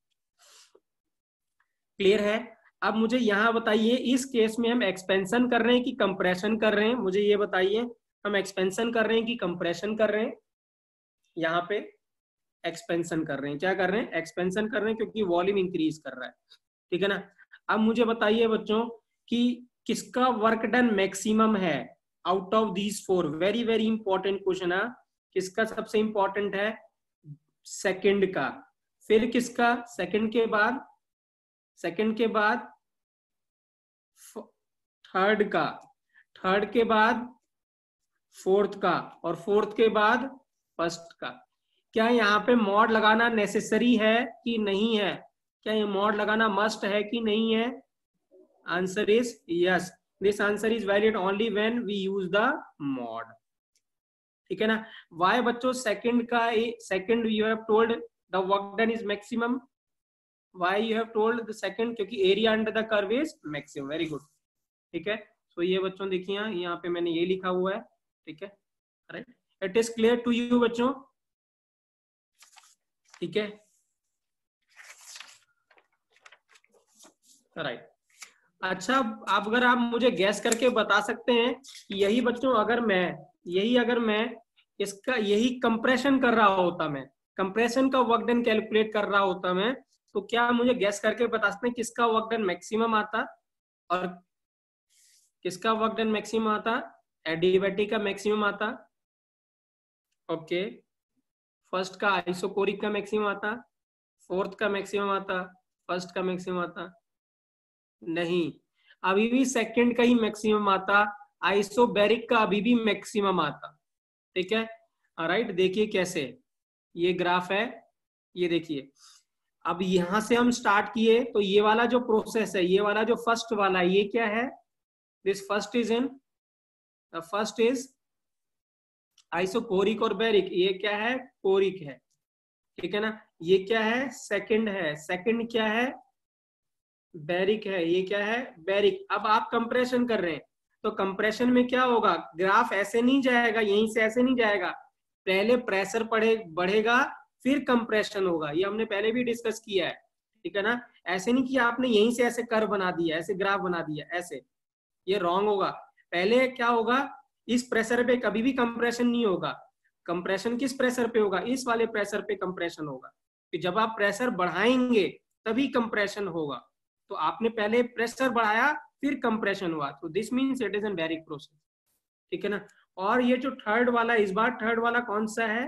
क्लियर है। अब मुझे यहाँ बताइए इस केस में हम एक्सपेंशन कर रहे हैं कि कंप्रेशन कर रहे हैं, मुझे ये बताइए, हम एक्सपेंशन कर रहे हैं कि कंप्रेशन कर रहे हैं, यहाँ पे एक्सपेंशन कर रहे हैं, क्या कर रहे हैं, एक्सपेंशन कर रहे हैं, क्योंकि वॉल्यूम इंक्रीज कर रहा है, ठीक है ना। अब मुझे बताइए बच्चों कि किसका वर्क डन मैक्सिमम है out of these 4, very very important question है, किसका सबसे इंपॉर्टेंट है, सेकंड का, फिर किसका, सेकंड के बाद थर्ड का, थर्ड के बाद फोर्थ का, और फोर्थ के बाद फर्स्ट का। क्या यहाँ पे मॉड लगाना नेसेसरी है कि नहीं है, क्या ये मॉड लगाना मस्ट है कि नहीं है, answer is yes, this answer is valid only when we use the mod, ठीक है ना। वाई बच्चों सेकंड का second you have told the work done is maximum, why you have told the second, क्योंकि area under the curve is maximum, very good, ठीक है। तो ये बच्चों देखिए यहाँ पे मैंने ये लिखा हुआ है, ठीक है, right, it is clear to you बच्चों, ठीक है, राइट। अच्छा, आप अगर आप मुझे गैस करके बता सकते हैं कि यही बच्चों अगर मैं इसका यही कंप्रेशन कर रहा होता, मैं कंप्रेशन का वर्क डन कैलकुलेट कर रहा होता मैं, तो क्या मुझे गैस करके बता सकते हैं किसका वर्क डन मैक्सिमम आता और किसका वर्क डन मैक्सिमम आता? एडियाबैटिक का मैक्सिमम आता, ओके, फर्स्ट का आइसोकोरिक का मैक्सिमम आता, फोर्थ का मैक्सिमम आता, फर्स्ट का मैक्सिमम आता, नहीं, अभी भी सेकंड का ही मैक्सिमम आता, आइसोबैरिक का अभी भी मैक्सिमम आता, ठीक है, राइट। देखिए कैसे ये ग्राफ है, ये देखिए, अब यहां से हम स्टार्ट किए तो ये वाला जो प्रोसेस है, ये वाला जो फर्स्ट वाला, ये क्या है? This first is in first is isochoric और बैरिक, ये क्या है? कोरिक है, ठीक है ना। ये क्या है? सेकंड है, सेकंड क्या है? बैरिक है, ये क्या है? बैरिक। अब आप कंप्रेशन कर रहे हैं तो कंप्रेशन में क्या होगा? ग्राफ ऐसे नहीं जाएगा, यहीं से ऐसे नहीं जाएगा, पहले प्रेशर बढ़ेगा फिर कंप्रेशन होगा, ये हमने पहले भी डिस्कस किया है, ठीक है ना। ऐसे नहीं कि आपने यहीं से ऐसे कर्व बना दिया, ऐसे ग्राफ बना दिया, ऐसे, ये रॉन्ग होगा। पहले क्या होगा? इस प्रेशर पे कभी भी कंप्रेशन नहीं होगा, कंप्रेशन किस प्रेशर पे होगा? इस वाले प्रेशर पे कंप्रेशन होगा, कि जब आप प्रेशर बढ़ाएंगे तभी कंप्रेशन होगा, तो आपने पहले प्रेशर बढ़ाया फिर कंप्रेशन हुआ, तो this means it is an baric process, ठीक है ना। और ये जो थर्ड वाला, इस बार थर्ड वाला कौन सा है?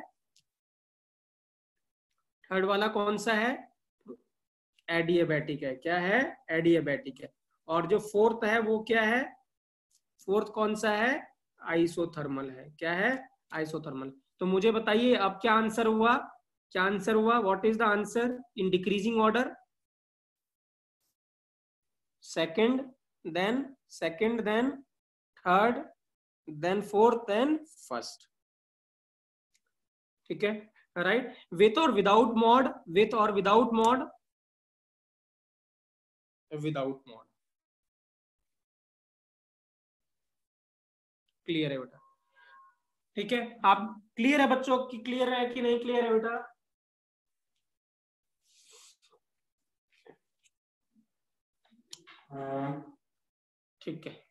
थर्ड वाला कौन सा है? एडियाबैटिक है, क्या है? एडियाबैटिक है। और जो फोर्थ है वो क्या है? फोर्थ कौन सा है? आइसोथर्मल है, क्या है? आइसोथर्मल। तो मुझे बताइए अब क्या आंसर हुआ? क्या आंसर हुआ? What is the answer in decreasing order? Second, then third, then fourth, then first, ठीक है, राइट। विथ और विदाउट मॉड? विथ और without mod? Without mod, clear है बेटा, ठीक है। आप क्लियर है बच्चों की? क्लियर है कि नहीं क्लियर है बेटा? ठीक है,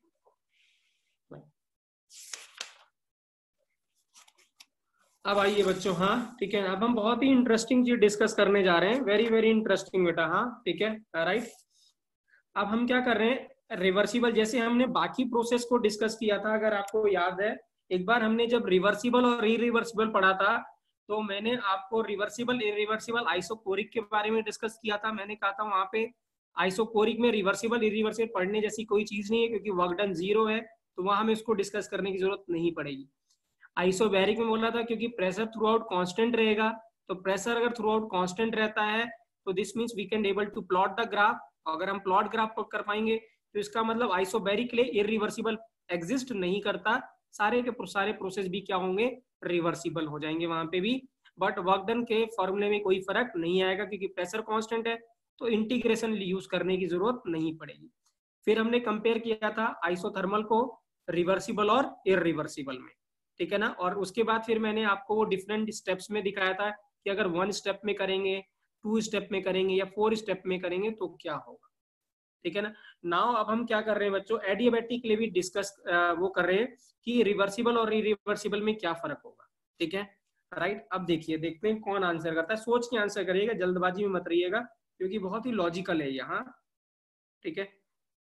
अब आइए बच्चों, हाँ ठीक है, अब हम बहुत ही इंटरेस्टिंग चीज डिस्कस करने जा रहे हैं, वेरी वेरी इंटरेस्टिंग बेटा, हाँ ठीक है, राइट। अब हम क्या कर रहे हैं? रिवर्सिबल, जैसे हमने बाकी प्रोसेस को डिस्कस किया था, अगर आपको याद है, एक बार हमने जब रिवर्सिबल और इरिवर्सिबल पढ़ा था, तो मैंने आपको रिवर्सिबल इरिवर्सिबल आइसोकोरिक के बारे में डिस्कस किया था। मैंने कहा था वहां पे आइसोकोरिक में रिवर्सिबल इरिवर्सिबल पढ़ने जैसी कोई चीज नहीं है, क्योंकि वर्क डन 0 है, तो वहां हमें इसको डिस्कस करने की जरूरत नहीं पड़ेगी। आइसोबैरिक में बोला था क्योंकि प्रेशर थ्रू आउट कॉन्स्टेंट रहेगा, तो प्रेशर अगर थ्रू आउट कॉन्स्टेंट रहता है तो this means we can able to plot the graph. अगर हम प्लॉट ग्राफ कर पाएंगे तो इसका मतलब आइसोबैरिक के लिए इरिवर्सिबल एग्जिस्ट नहीं करता, सारे के सारे प्रोसेस भी क्या होंगे? रिवर्सिबल हो जाएंगे वहां पे भी। बट वर्क डन के फॉर्मूले में कोई फर्क नहीं आएगा, क्योंकि प्रेशर कांस्टेंट है, तो इंटीग्रेशन यूज करने की जरूरत नहीं पड़ेगी। फिर हमने कंपेयर किया था आइसोथर्मल को रिवर्सिबल और इरिवर्सिबल में, ठीक है ना। और उसके बाद फिर मैंने आपको वो डिफरेंट स्टेप्स में दिखाया था कि अगर 1 स्टेप में करेंगे, 2 स्टेप में करेंगे या 4 स्टेप में करेंगे तो क्या होगा, ठीक है ना। नाउ अब हम क्या कर रहे हैं बच्चों? एडियाबैटिक के लिए भी डिस्कस वो कर रहे हैं कि रिवर्सिबल और इरिवर्सिबल में क्या फर्क होगा, ठीक है, राइट। अब देखिए, देखते हैं कौन आंसर करता है, सोच के आंसर करिएगा, जल्दबाजी में मत रहिएगा, क्योंकि बहुत ही लॉजिकल है यहाँ, ठीक है।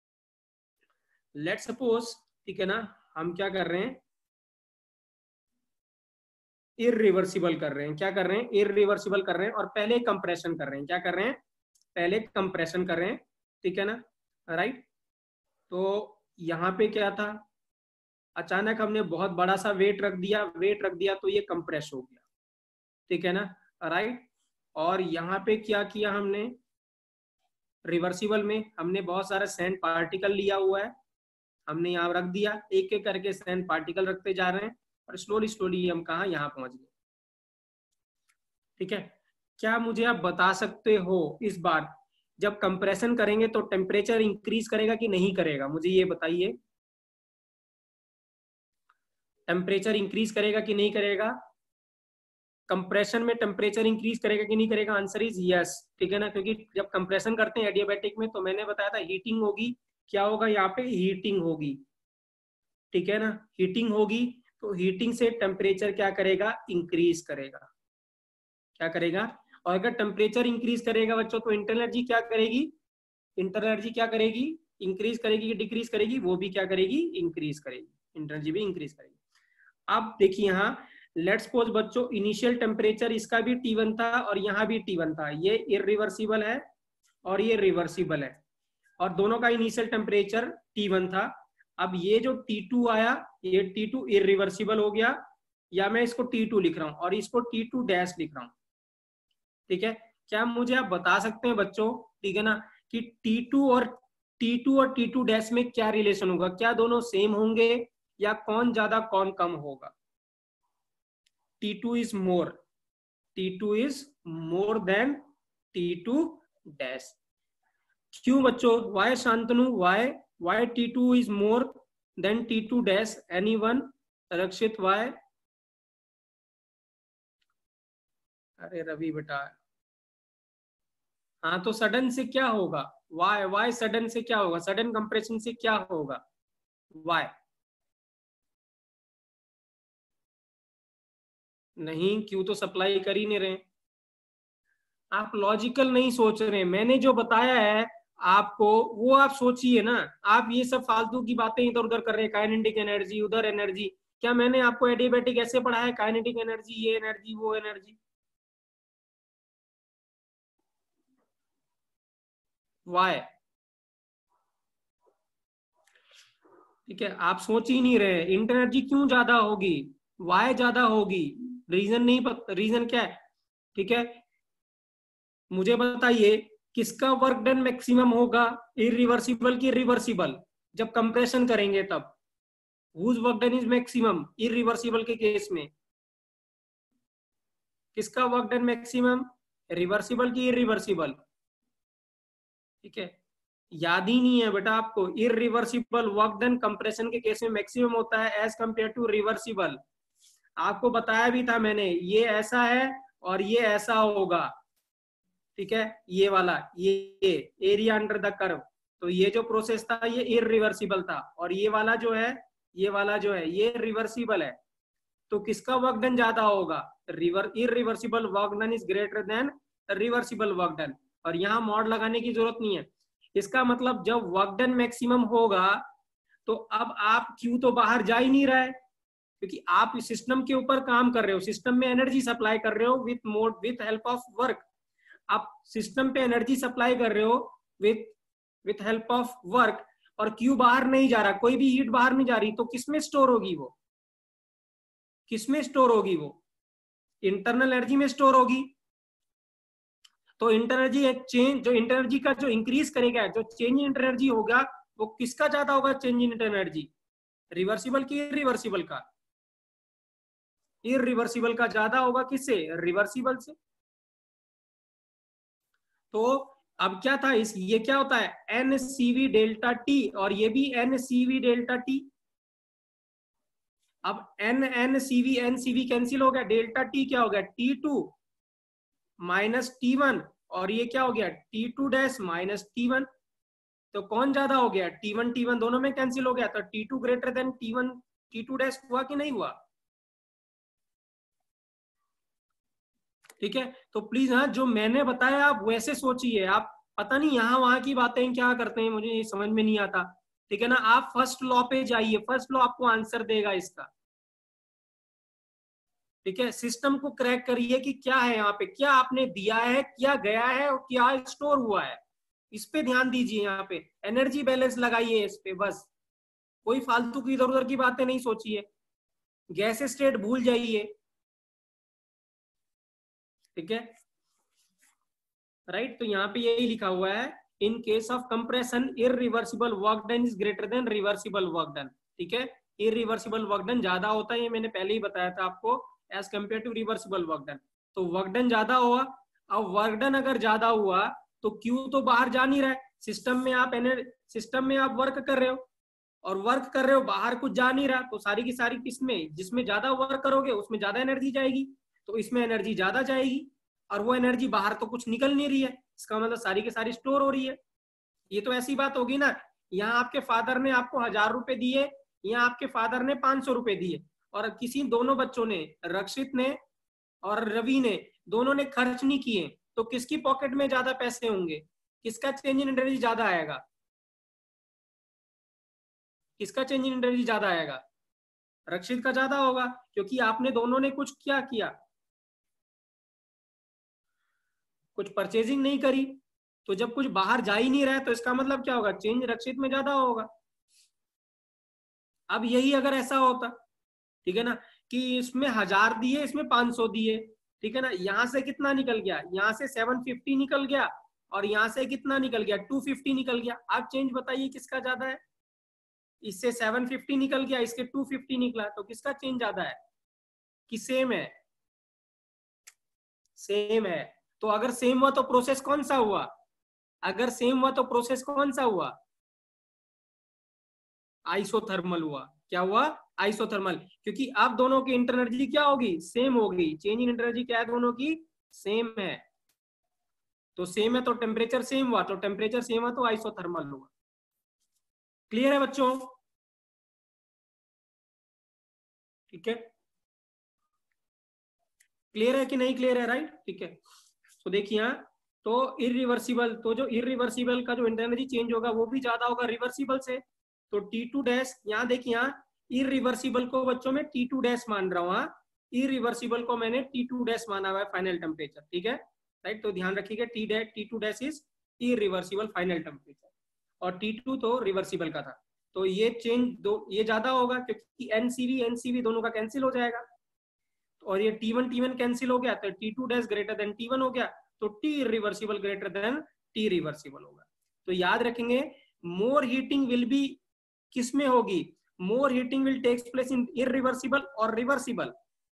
लेट सपोज, ठीक है ना, हम क्या कर रहे हैं? इरिवर्सिबल कर रहे हैं, क्या कर रहे हैं? इरिवर्सिबल कर रहे हैं, और पहले कंप्रेशन कर रहे हैं, क्या कर रहे हैं? पहले कंप्रेशन कर रहे हैं, ठीक है ना, राइट। तो यहाँ पे क्या था? अचानक हमने बहुत बड़ा सा वेट रख दिया तो ये कंप्रेस हो गया, ठीक है ना, राइट। और यहाँ पे क्या किया हमने? रिवर्सिबल में हमने बहुत सारा सैंड पार्टिकल लिया हुआ है, हमने यहाँ रख दिया, एक एक करके सैंड पार्टिकल रखते जा रहे हैं और स्लोली स्लोली हम कहा यहाँ पहुंच गए। ठीक है, क्या मुझे आप बता सकते हो इस बार जब कंप्रेशन करेंगे तो टेम्परेचर इंक्रीज करेगा कि नहीं करेगा, मुझे ये बताइए। टेम्परेचर इंक्रीज करेगा कि नहीं करेगा, कंप्रेशन में टेम्परेचर इंक्रीज करेगा कि नहीं करेगा? Answer is yes. ठीक है ना, क्योंकि जब कंप्रेशन करते हैं एडियाबैटिक में तो मैंने बताया था हीटिंग होगी, क्या होगा यहाँ पे? हीटिंग होगी। ठीक है ना, हीटिंग होगी तो हीटिंग से टेम्परेचर क्या करेगा? इंक्रीज करेगा। क्या करेगा? और अगर टेम्परेचर इंक्रीज करेगा बच्चों तो इंटरनल एनर्जी क्या करेगी? इंटरनल एनर्जी क्या करेगी? इंक्रीज करेगी कि डिक्रीज करेगी? वो भी क्या करेगी? इंक्रीज करेगी। इंटरनल एनर्जी भी इंक्रीज करेगी। अब देखिए यहाँ लेट्स सपोज बच्चों इनिशियल टेम्परेचर इसका भी T1 था और यहाँ भी T1 था, ये इरिवर्सिबल है और ये रिवर्सिबल है और दोनों का इनिशियल टेम्परेचर T1 था। अब ये जो T2 आया, ये T2 इरिवर्सिबल हो गया, या मैं इसको T2 लिख रहा हूं और इसको T2 डैश लिख रहा हूं। ठीक है, क्या मुझे आप बता सकते हैं बच्चों, ठीक है ना, कि T2 और T2 डैश में क्या रिलेशन होगा? क्या दोनों सेम होंगे या कौन ज्यादा कौन कम होगा? T2 is more, T2 is more than T2 dash. क्यों बच्चों? why Shantanu? why T2 is more than T2 dash? anyone? Rakshit why? अरे रवि बेटा, हाँ तो सडन से क्या होगा? why सडन से क्या होगा? सडन कंप्रेशन से क्या होगा? why? नहीं, क्यों तो सप्लाई कर ही नहीं रहे। आप लॉजिकल नहीं सोच रहे, मैंने जो बताया है आपको वो आप सोचिए ना। आप ये सब फालतू की बातें इधर उधर कर रहे हैं, काइनेटिक एनर्जी, उधर एनर्जी। क्या मैंने आपको एडियाबैटिक ऐसे पढ़ा है? काइनेटिक एनर्जी, ये एनर्जी, वो एनर्जी। वाई? ठीक है, आप सोच ही नहीं रहे इंटर एनर्जी क्यों ज्यादा होगी, वाई ज्यादा होगी। रीजन नहीं पता, रीजन क्या है? ठीक है, मुझे बताइए किसका वर्क डन मैक्सिमम होगा, इरिवर्सिबल की रिवर्सिबल? जब कंप्रेशन करेंगे तब whose work done is maximum irreversible के केस में? किसका वर्क डन मैक्सिमम, रिवर्सिबल की इरिवर्सिबल? ठीक है, याद ही नहीं है बेटा आपको, इरिवर्सिबल वर्क डन कंप्रेशन के केस में मैक्सिमम होता है एज कंपेयर टू रिवर्सिबल। आपको बताया भी था मैंने, ये ऐसा है और ये ऐसा होगा। ठीक है, ये वाला, ये एरिया अंडर द कर्व, तो ये जो प्रोसेस था ये इरिवर्सिबल था और ये वाला जो है, ये वाला जो है ये रिवर्सिबल है। तो किसका वर्क डन ज्यादा होगा? Irreversible work done is greater than reversible work done. और यहाँ मॉड लगाने की जरूरत नहीं है। इसका मतलब जब वर्क डन मैक्सिमम होगा तो अब आप क्यू तो बाहर जा ही नहीं रहा है, क्योंकि आप सिस्टम के ऊपर काम कर रहे हो, सिस्टम में एनर्जी सप्लाई कर रहे हो विथ हेल्प ऑफ वर्क। आप सिस्टम पे एनर्जी सप्लाई कर रहे हो विथ हेल्प ऑफ वर्क और क्यू बाहर नहीं जा रहा, कोई भी हीट बाहर नहीं जा रही, तो किसमें स्टोर होगी वो? किसमें स्टोर होगी वो? इंटरनल एनर्जी में स्टोर होगी। तो इंटरनर्जी एक चेंज, जो इंटरनर्जी का जो इंक्रीज करेगा, जो चेंज इन इंटरनर्जी होगा वो किसका ज्यादा होगा? चेंज इन इंटरनर्जी रिवर्सिबल की इरिवर्सिबल का? इरिवर्सिबल का ज्यादा होगा, किससे? रिवर्सिबल से। तो अब क्या था इस, ये क्या होता है? एन सीवी डेल्टा टी और ये भी एन सीवी डेल्टा टी। अब एन सीवी कैंसिल हो गया, डेल्टा टी क्या हो गया? T2 माइनस T1 और ये क्या हो गया? T2 dash minus T1। तो कौन ज्यादा हो गया? T1 दोनों में कैंसिल हो गया, तो T2 greater than T1 T2 dash हुआ कि नहीं हुआ? ठीक है, तो प्लीज हाँ जो मैंने बताया आप वैसे सोचिए। आप पता नहीं यहाँ वहां की बातें क्या करते हैं, मुझे ये समझ में नहीं आता। ठीक है ना, आप फर्स्ट लॉ पे जाइए, फर्स्ट लॉ आपको आंसर देगा इसका। ठीक है, सिस्टम को क्रैक करिए कि क्या है यहाँ पे, क्या आपने दिया है, क्या गया है और क्या स्टोर हुआ है, इस पे ध्यान दीजिए। यहाँ पे एनर्जी बैलेंस लगाइए इस पे बस, कोई फालतू की इधर उधर की बातें नहीं सोचिए, गैस स्टेट भूल जाइए। ठीक है, राइट। तो यहाँ पे यही लिखा हुआ है in case of compression irreversible work done is greater than reversible work done. ठीक है, इररिवर्सिबल वर्क डन ज्यादा होता है, ये मैंने पहले ही बताया था आपको, as compare to reversible work done. तो वर्क डन ज्यादा हुआ। अब वर्क डन अगर ज्यादा हुआ तो क्यू तो बाहर जा नहीं रहा है, सिस्टम में आप वर्क कर रहे हो, और वर्क कर रहे हो बाहर कुछ जा नहीं रहा, तो सारी की सारी किसमें, जिसमें ज्यादा वर्क करोगे उसमें ज्यादा एनर्जी जाएगी, तो इसमें एनर्जी ज्यादा जाएगी, और वो एनर्जी बाहर तो कुछ निकल नहीं रही है, इसका मतलब सारी की सारी स्टोर हो रही है। ये तो ऐसी बात होगी ना, यहाँ आपके फादर ने आपको 1000 रुपए दिए, यहाँ आपके फादर ने 500 रुपए दिए, और किसी दोनों बच्चों ने, रक्षित ने और रवि ने, दोनों ने खर्च नहीं किए, तो किसकी पॉकेट में ज्यादा पैसे होंगे, किसका चेंज इन एनर्जी ज्यादा आएगा, किसका चेंज इन एनर्जी ज्यादा आएगा, रक्षित का ज्यादा होगा, क्योंकि आपने दोनों ने कुछ क्या किया, कुछ परचेजिंग नहीं करी, तो जब कुछ बाहर जा ही नहीं रहा है तो इसका मतलब क्या होगा, चेंज रक्षित में ज्यादा होगा। अब यही अगर ऐसा होता, ठीक है ना, कि इसमें 1000 दिए, इसमें 500 दिए, ठीक है ना, यहां से कितना निकल गया, यहाँ से 750 निकल गया, और यहाँ से कितना निकल गया, 250 निकल गया। आप चेंज बताइए किसका ज्यादा है, इससे 750 निकल गया, इसके 250 निकला, तो किसका चेंज ज्यादा है, कि सेम है, सेम है। तो अगर सेम हुआ तो प्रोसेस कौन सा हुआ, अगर सेम हुआ तो प्रोसेस कौन सा हुआ, आइसोथर्मल हुआ। क्या हुआ, आइसोथर्मल, क्योंकि अब दोनों की इंटर एनर्जी क्या होगी, सेम होगी, चेंज इन एनर्जी क्या है, दोनों की सेम है, तो सेम है तो टेम्परेचर सेम हुआ, तो टेम्परेचर सेम हुआ तो आइसोथर्मल हुआ। क्लियर है बच्चों, ठीक है, क्लियर है कि नहीं क्लियर है, राइट, ठीक है। तो देखिए यहाँ, तो इरिवर्सिबल, तो जो इरिवर्सिबल का जो एनर्जी चेंज होगा वो भी ज्यादा होगा रिवर्सिबल से, तो T2 डैश, यहाँ देखिए यहाँ इरिवर्सिबल को बच्चों में T2 डैश मान रहा हूँ, हाँ, इरिवर्सिबल को मैंने T2 डैश माना हुआ है फाइनल टेम्परेचर, ठीक है, राइट, तो ध्यान रखिएगा T2 dash is irreversible final temperature, और T2 तो रिवर्सिबल का था, तो ये चेंज दो, ये ज्यादा होगा क्योंकि एनसीवी दोनों का कैंसिल हो जाएगा, और ये T1 कैंसिल हो गया, तो T2 dash greater than T1 हो गया, तो T reversible greater than T reversible होगा। तो याद रखेंगे, मोर हीटिंग विल बी किस में होगी, more heating will takes place in irreversible और रिवर्सिबल,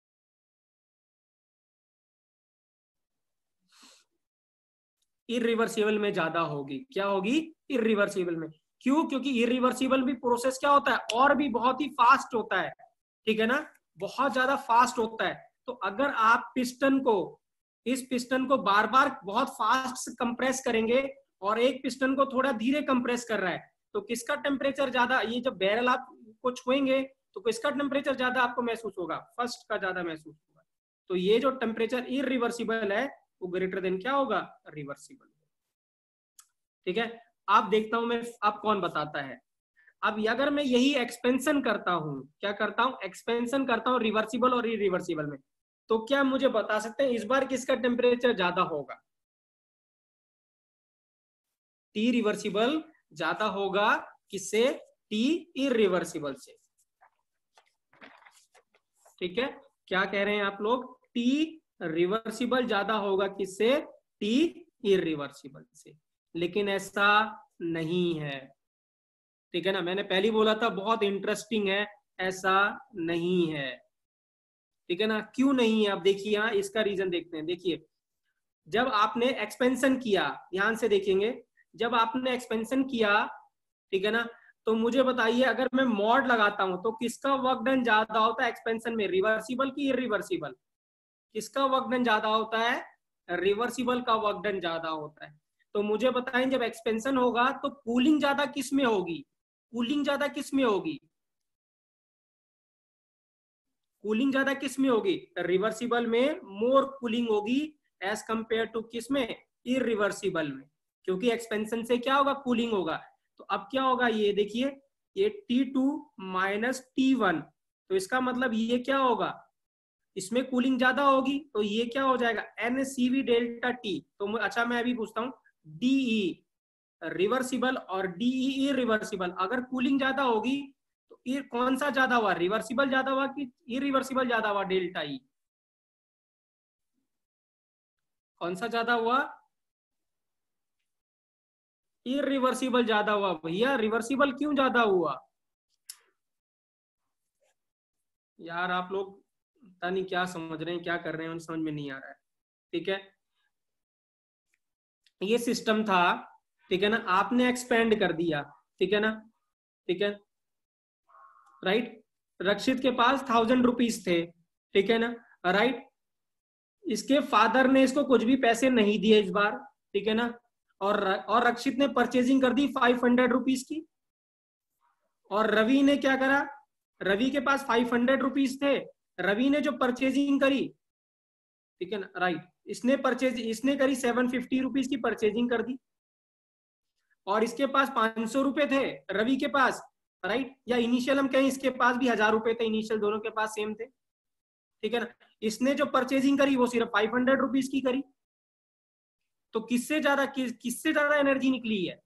इरिवर्सिबल में ज्यादा होगी, क्या होगी, इरिवर्सिबल में। क्यों, क्योंकि इरिवर्सिबल भी प्रोसेस क्या होता है, और भी बहुत ही फास्ट होता है, ठीक है ना, बहुत ज्यादा फास्ट होता है। तो अगर आप पिस्टन को, इस पिस्टन को बार बार बहुत फास्ट कंप्रेस करेंगे, और एक पिस्टन को थोड़ा धीरे कंप्रेस कर रहा है, तो किसका टेम्परेचर ज्यादा, ये जब बैरल आप को छुएंगे तो किसका टेम्परेचर ज्यादा आपको महसूस होगा, फर्स्ट का ज्यादा महसूस होगा। तो ये जो टेम्परेचर इरिवर्सिबल है वो ग्रेटर देन क्या होगा, रिवर्सिबल, ठीक है। आप देखता हूं मैं, अब कौन बताता है। अब अगर मैं यही एक्सपेंशन करता हूं, क्या करता हूं, एक्सपेंशन करता हूं रिवर्सिबल और इरिवर्सिबल में, तो क्या मुझे बता सकते हैं इस बार किसका टेम्परेचर ज्यादा होगा, टी रिवर्सिबल ज्यादा होगा किससे, टी इरिवर्सिबल से, ठीक है। क्या कह रहे हैं आप लोग, टी रिवर्सिबल ज्यादा होगा किससे, टी इरिवर्सिबल से, लेकिन ऐसा नहीं है, ठीक है ना, मैंने पहले ही बोला था बहुत इंटरेस्टिंग है, ऐसा नहीं है, ठीक है ना। क्यों नहीं है, अब देखिए यहाँ इसका रीजन देखते हैं। देखिए, जब आपने एक्सपेंशन किया, ध्यान से देखेंगे, जब आपने एक्सपेंशन किया, ठीक है ना, तो मुझे बताइए अगर मैं मॉड लगाता हूं तो किसका वर्क डन ज्यादा होता है एक्सपेंशन में, रिवर्सिबल की इरिवर्सिबल, किसका वर्क डन ज्यादा होता है, रिवर्सिबल का वर्क डन ज्यादा होता है। तो मुझे बताएं जब एक्सपेंशन होगा तो कूलिंग ज्यादा किस में होगी, कूलिंग ज्यादा किस में होगी, कूलिंग ज्यादा किस में होगी, रिवर्सिबल में मोर कूलिंग होगी एज कंपेयर टू किस में, इरिवर्सिबल में, क्योंकि एक्सपेंशन से क्या होगा, कूलिंग होगा। तो अब क्या होगा, ये देखिए, ये T2 माइनस T1, तो इसका मतलब ये क्या होगा, इसमें कूलिंग ज्यादा होगी, तो ये क्या हो जाएगा, NCV डेल्टा T। तो अच्छा मैं अभी पूछता हूँ, DE रिवर्सिबल और DE रिवर्सिबल, अगर कूलिंग ज्यादा होगी तो ये कौन सा ज्यादा हुआ, रिवर्सिबल ज्यादा हुआ कि इरिवर्सिबल ज्यादा हुआ, डेल्टा ई, कौन सा ज्यादा हुआ, इरिवर्सिबल ज्यादा हुआ। भैया रिवर्सिबल क्यों ज्यादा हुआ यार? आप लोग पता नहीं क्या समझ रहे हैं, क्या कर रहे हैं, समझ में नहीं आ रहा है। ठीक है, ये सिस्टम था, ठीक है ना, आपने एक्सपेंड कर दिया, ठीक है ना, ठीक है, राइट। रक्षित के पास 1000 रुपीज थे, ठीक है ना, राइट। इसके फादर ने इसको कुछ भी पैसे नहीं दिए इस बार, ठीक है ना, और रक्षित ने परचेजिंग कर दी 500 रुपीज की। और रवि ने क्या करा, रवि के पास 500 रुपीज थे, रवि ने जो परचेजिंग करी, ठीक है ना, राइट, इसने करी 750 रुपीज की परचेजिंग कर दी। और इसके पास 500 रुपए थे रवि के पास, राइट, या इनिशियल हम कहें इसके पास भी 1000 रुपए थे, इनिशियल दोनों के पास सेम थे, ठीक है ना। इसने जो परचेजिंग करी वो सिर्फ 500 रुपीज की करी। तो किससे ज्यादा एनर्जी निकली है?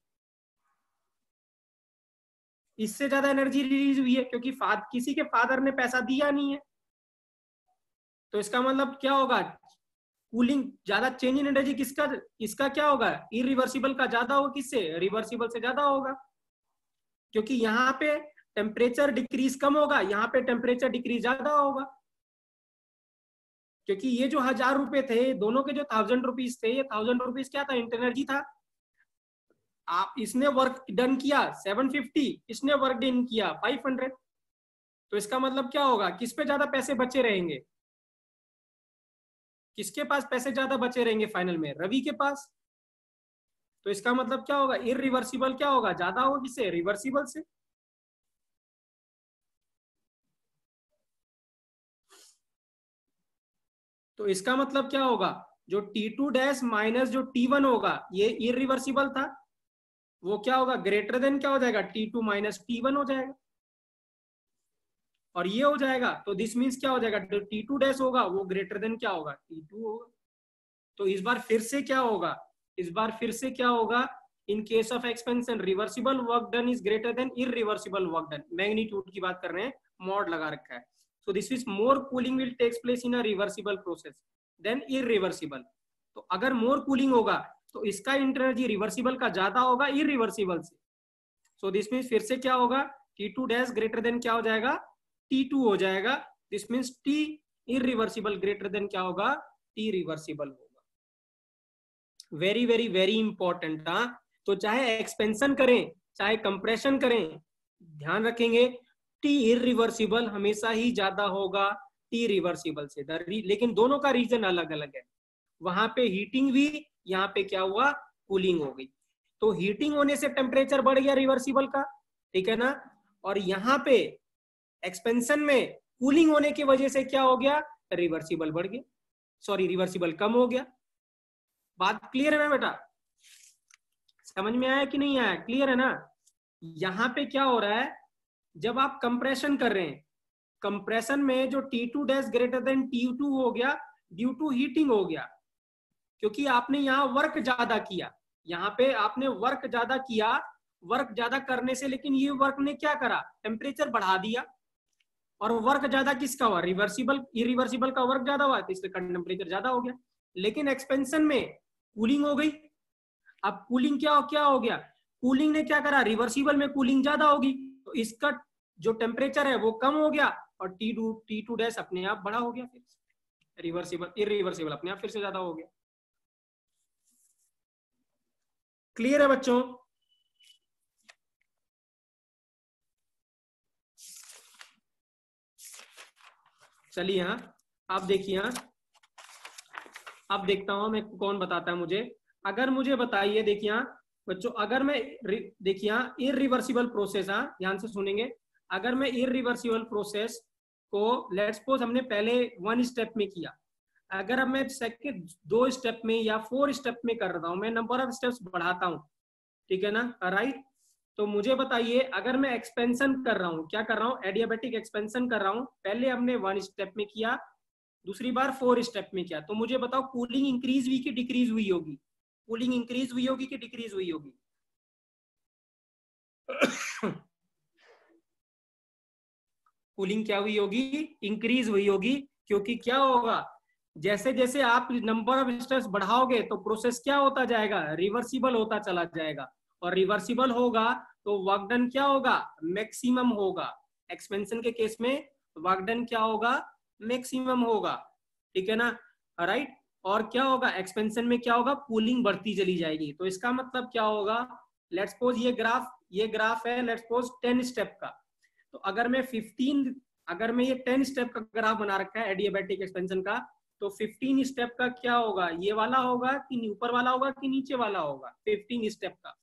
इससे ज्यादा एनर्जी रिलीज हुई है, क्योंकि किसी के फादर ने पैसा दिया नहीं है। तो इसका मतलब क्या होगा, कूलिंग ज्यादा, चेंज इन एनर्जी किसका क्या होगा, इरिवर्सिबल का ज्यादा होगा, किससे, रिवर्सिबल से ज्यादा होगा। क्योंकि यहाँ पे टेम्परेचर डिक्रीज कम होगा, यहाँ पे टेम्परेचर डिक्रीज ज्यादा होगा। क्योंकि ये जो 1000 रुपए थे, दोनों के जो 1000 रुपीज थे, ये 1000 रुपीज क्या था, एनर्जी था। आप इसने वर्क डन किया 750, इसने वर्क डन किया 500। तो इसका मतलब क्या होगा, किस पे ज्यादा पैसे बचे रहेंगे, किसके पास पैसे ज्यादा बचे रहेंगे फाइनल में, रवि के पास। तो इसका मतलब क्या होगा, इरिवर्सिबल क्या होगा, ज्यादा होगा किससे, रिवर्सिबल से। तो इसका मतलब क्या होगा, जो T2 डैश माइनस जो T1 होगा, ये इरिवर्सिबल था, वो क्या होगा, ग्रेटर देन क्या हो जाएगा, T2 माइनस T1 हो जाएगा। और ये हो जाएगा, तो दिस मीन्स क्या हो जाएगा, जो T2 डैश होगा वो ग्रेटर देन क्या होगा, T2 होगा। तो इस बार फिर से क्या होगा, इस बार फिर से क्या होगा, in case of expansion reversible work done is greater than irreversible work done. Magnitude की बात कर रहे हैं, मॉड लगा रखा है। So this is more cooling will takes place in a reversible process than irreversible. तो अगर मोर कूलिंग होगा तो इसका एनर्जी रिवर्सिबल का ज्यादा होगा इरिवर्सिबल से। सो दिस मीन्स फिर से क्या होगा, T2 डैश ग्रेटर देन क्या हो जाएगा, T2 हो जाएगा। This means T irreversible greater than क्या होगा, T रिवर्सिबल होगा। Very very very important. हाँ, तो चाहे एक्सपेंशन करें चाहे कंप्रेशन करें, ध्यान रखेंगे टी इरिवर्सिबल हमेशा ही ज्यादा होगा टी रिवर्सिबल से। लेकिन दोनों का रीजन अलग अलग है। वहां पे हीटिंग हुई, यहाँ पे क्या हुआ, कूलिंग हो गई। तो हीटिंग होने से टेम्परेचर बढ़ गया रिवर्सिबल का, ठीक है ना। और यहाँ पे एक्सपेंशन में कूलिंग होने की वजह से क्या हो गया, रिवर्सिबल बढ़ गया, सॉरी रिवर्सिबल कम हो गया। बात क्लियर है ना बेटा, समझ में आया कि नहीं आया, क्लियर है ना। यहाँ पे क्या हो रहा है, जब आप कंप्रेशन कर रहे हैं, कंप्रेशन में जो T2 dash greater than T2 हो गया ड्यू टू हीटिंग हो गया, क्योंकि आपने यहाँ वर्क ज्यादा किया, यहाँ पे आपने वर्क ज्यादा किया, वर्क ज्यादा करने से, लेकिन ये वर्क ने क्या करा, टेम्परेचर बढ़ा दिया। और वर्क ज्यादा किसका हुआ, रिवर्सिबल, इरिवर्सिबल का वर्क ज्यादा हुआ, तो इसलिए टेम्परेचर ज्यादा हो गया। लेकिन एक्सपेंशन में कूलिंग हो गई। अब कूलिंग क्या हो गया, कूलिंग ने क्या करा, रिवर्सिबल में कूलिंग ज्यादा होगी, तो इसका जो टेम्परेचर है वो कम हो गया, और T2 डैश अपने आप बड़ा हो गया, फिर रिवर्सिबल इरिवर्सिबल अपने आप फिर से ज्यादा हो गया। क्लियर है बच्चों। चलिए हाँ, आप देखिए, हाँ अब देखता हूं मैं कौन बताता है मुझे। अगर मुझे बताइए, देखिए हाँ बच्चों, अगर मैं देखिए हाँ इरिवर्सिबल प्रोसेस, हाँ ध्यान से सुनेंगे, अगर मैं इरिवर्सिबल प्रोसेस को लेट्स सपोज हमने पहले 1 स्टेप में किया, अगर अब मैं सेकंड 2 स्टेप में या 4 स्टेप में कर रहा हूं, मैं नंबर ऑफ स्टेप्स बढ़ाता हूं, ठीक है ना, राइट। तो मुझे बताइए, अगर मैं एक्सपेंशन कर रहा हूँ, क्या कर रहा हूँ, एडियाबेटिक एक्सपेंशन कर रहा हूँ, पहले हमने 1 स्टेप में किया, दूसरी बार 4 स्टेप में किया, तो मुझे बताओ कूलिंग इंक्रीज हुई कि डिक्रीज हुई होगी, कूलिंग इंक्रीज हुई होगी कि डिक्रीज हुई होगी। कूलिंग क्या हुई होगी, इंक्रीज हुई होगी, क्योंकि क्या होगा, जैसे जैसे आप नंबर ऑफ स्टेप्स बढ़ाओगे तो प्रोसेस क्या होता जाएगा, रिवर्सिबल होता चला जाएगा। और रिवर्सिबल होगा तो वर्क डन क्या होगा, मैक्सिमम होगा। एक्सपेंशन के केस में वर्क डन क्या होगा, मैक्सिमम होगा, ठीक है ना, राइट। और क्या होगा, एक्सपेंशन में क्या होगा, कूलिंग बढ़ती चली जाएगी। तो इसका मतलब क्या होगा, लेट्स सपोज ये ग्राफ है लेट्स सपोज 10 स्टेप का। तो अगर मैं ये 10 स्टेप का ग्राफ बना रखा है एडियाबैटिक एक्सपेंशन का, तो 15 स्टेप का क्या होगा, ये वाला होगा कि ऊपर वाला होगा कि नीचे वाला होगा, 15 स्टेप का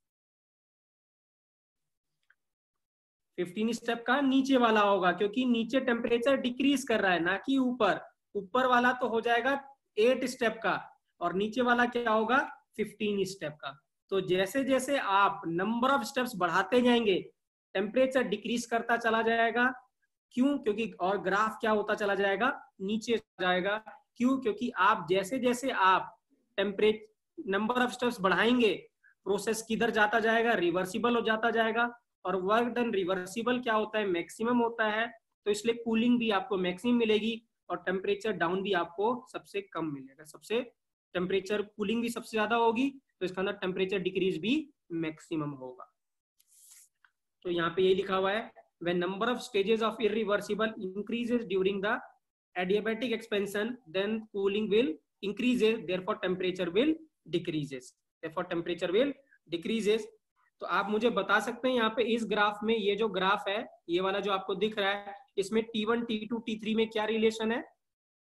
15 स्टेप का नीचे वाला होगा, क्योंकि नीचे टेम्परेचर डिक्रीज कर रहा है ना कि ऊपर। ऊपर वाला तो हो जाएगा 8 स्टेप का और नीचे वाला क्या होगा 15 स्टेप का। तो जैसे जैसे आप नंबर ऑफ स्टेप्स बढ़ाते जाएंगे टेम्परेचर डिक्रीज करता चला जाएगा। क्यों, क्योंकि और ग्राफ क्या होता चला जाएगा, नीचे जाएगा। क्यों, क्योंकि आप जैसे जैसे आप टेम्परेचर नंबर ऑफ स्टेप्स बढ़ाएंगे प्रोसेस किधर जाता जाएगा, रिवर्सिबल हो जाता जाएगा। और वर्क डन रिवर्सिबल क्या होता है, मैक्सिमम होता है। तो इसलिए कूलिंग भी आपको मैक्सिमम मिलेगी और टेम्परेचर डाउन भी आपको सबसे कम मिलेगा। सबसे टेम्परेचर कूलिंग भी सबसे ज्यादा होगी तो इसका अंदर टेम्परेचर डिक्रीज भी मैक्सिमम होगा। तो यहाँ पे ये लिखा हुआ है, when number of stages of irreversible increases during the adiabatic expansion then cooling will increases, therefore temperature will decreases, तो आप मुझे बता सकते हैं यहाँ पे इस ग्राफ में, ये जो ग्राफ है ये वाला जो आपको दिख रहा है, इसमें T1 T2 T3 में क्या रिलेशन है,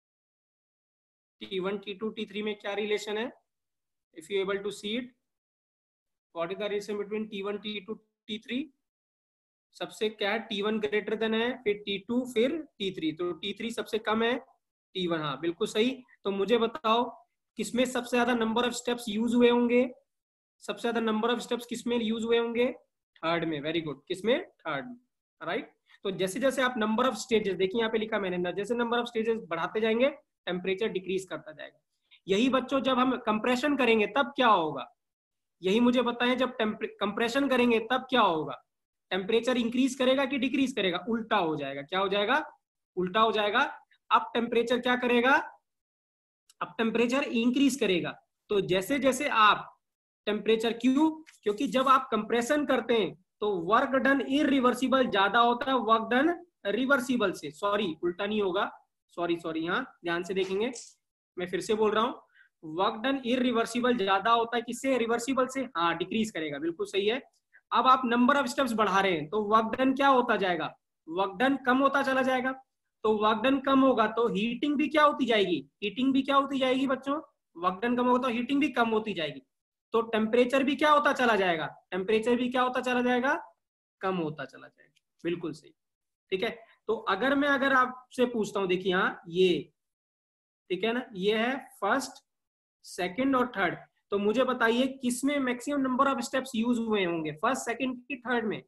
T1 T2 T3 में क्या रिलेशन है, if you able to see it, what is the relation between T1 T2 T3? सबसे क्या है, T1 ग्रेटर देन है, फिर T2 फिर T3, तो T3 सबसे कम है, T1, हाँ बिल्कुल सही। तो मुझे बताओ किसमें सबसे ज्यादा नंबर ऑफ स्टेप्स यूज हुए होंगे, सबसे ज्यादा नंबर ऑफ स्टेप्स किसमें यूज हुए होंगे, थर्ड में, वेरी गुड, किसमें, थर्ड में, राइट। तो जैसे जैसे आप नंबर ऑफ स्टेजेस, देखिए यहाँ पे लिखा मैंने, जैसे नंबर ऑफ स्टेजेस बढ़ाते जाएंगे टेम्परेचर डिक्रीज करता जाएगा। यही बच्चों जब हम कंप्रेशन करेंगे तब क्या होगा, यही मुझे बताएं, जब कंप्रेशन करेंगे तब क्या होगा, टेम्परेचर इंक्रीज करेगा कि डिक्रीज करेगा, उल्टा हो जाएगा, क्या हो जाएगा, उल्टा हो जाएगा। अब टेम्परेचर क्या करेगा, अब टेम्परेचर इंक्रीज करेगा। तो जैसे जैसे आप टेम्परेचर, क्यों, क्योंकि जब आप कंप्रेशन करते हैं तो वर्क डन इरिवर्सिबल ज्यादा होता है वर्क डन रिवर्सिबल से, सॉरी उल्टा नहीं होगा, सॉरी यहाँ ध्यान से देखेंगे, मैं फिर से बोल रहा हूं, वर्क डन इरिवर्सिबल ज्यादा होता है किससे, रिवर्सिबल से, हाँ डिक्रीज करेगा, बिल्कुल सही है। अब आप नंबर ऑफ स्टेप्स बढ़ा रहे हैं तो वर्क डन क्या होता जाएगा, वर्क डन कम होता चला जाएगा। तो वर्क डन कम होगा तो हीटिंग भी क्या होती जाएगी, हीटिंग भी क्या होती जाएगी बच्चों, वर्क डन कम होगा तो हीटिंग भी कम होती जाएगी। तो टेम्परेचर भी क्या होता चला जाएगा, टेम्परेचर भी क्या होता चला जाएगा, कम होता चला जाएगा, बिल्कुल सही, ठीक है। तो अगर आपसे पूछता हूं, देखिए यहाँ ये, ठीक है ना, ये है फर्स्ट, सेकंड और थर्ड, तो मुझे बताइए किसमें maximum number of steps use हुए होंगे, फर्स्ट, सेकंड की थर्ड में।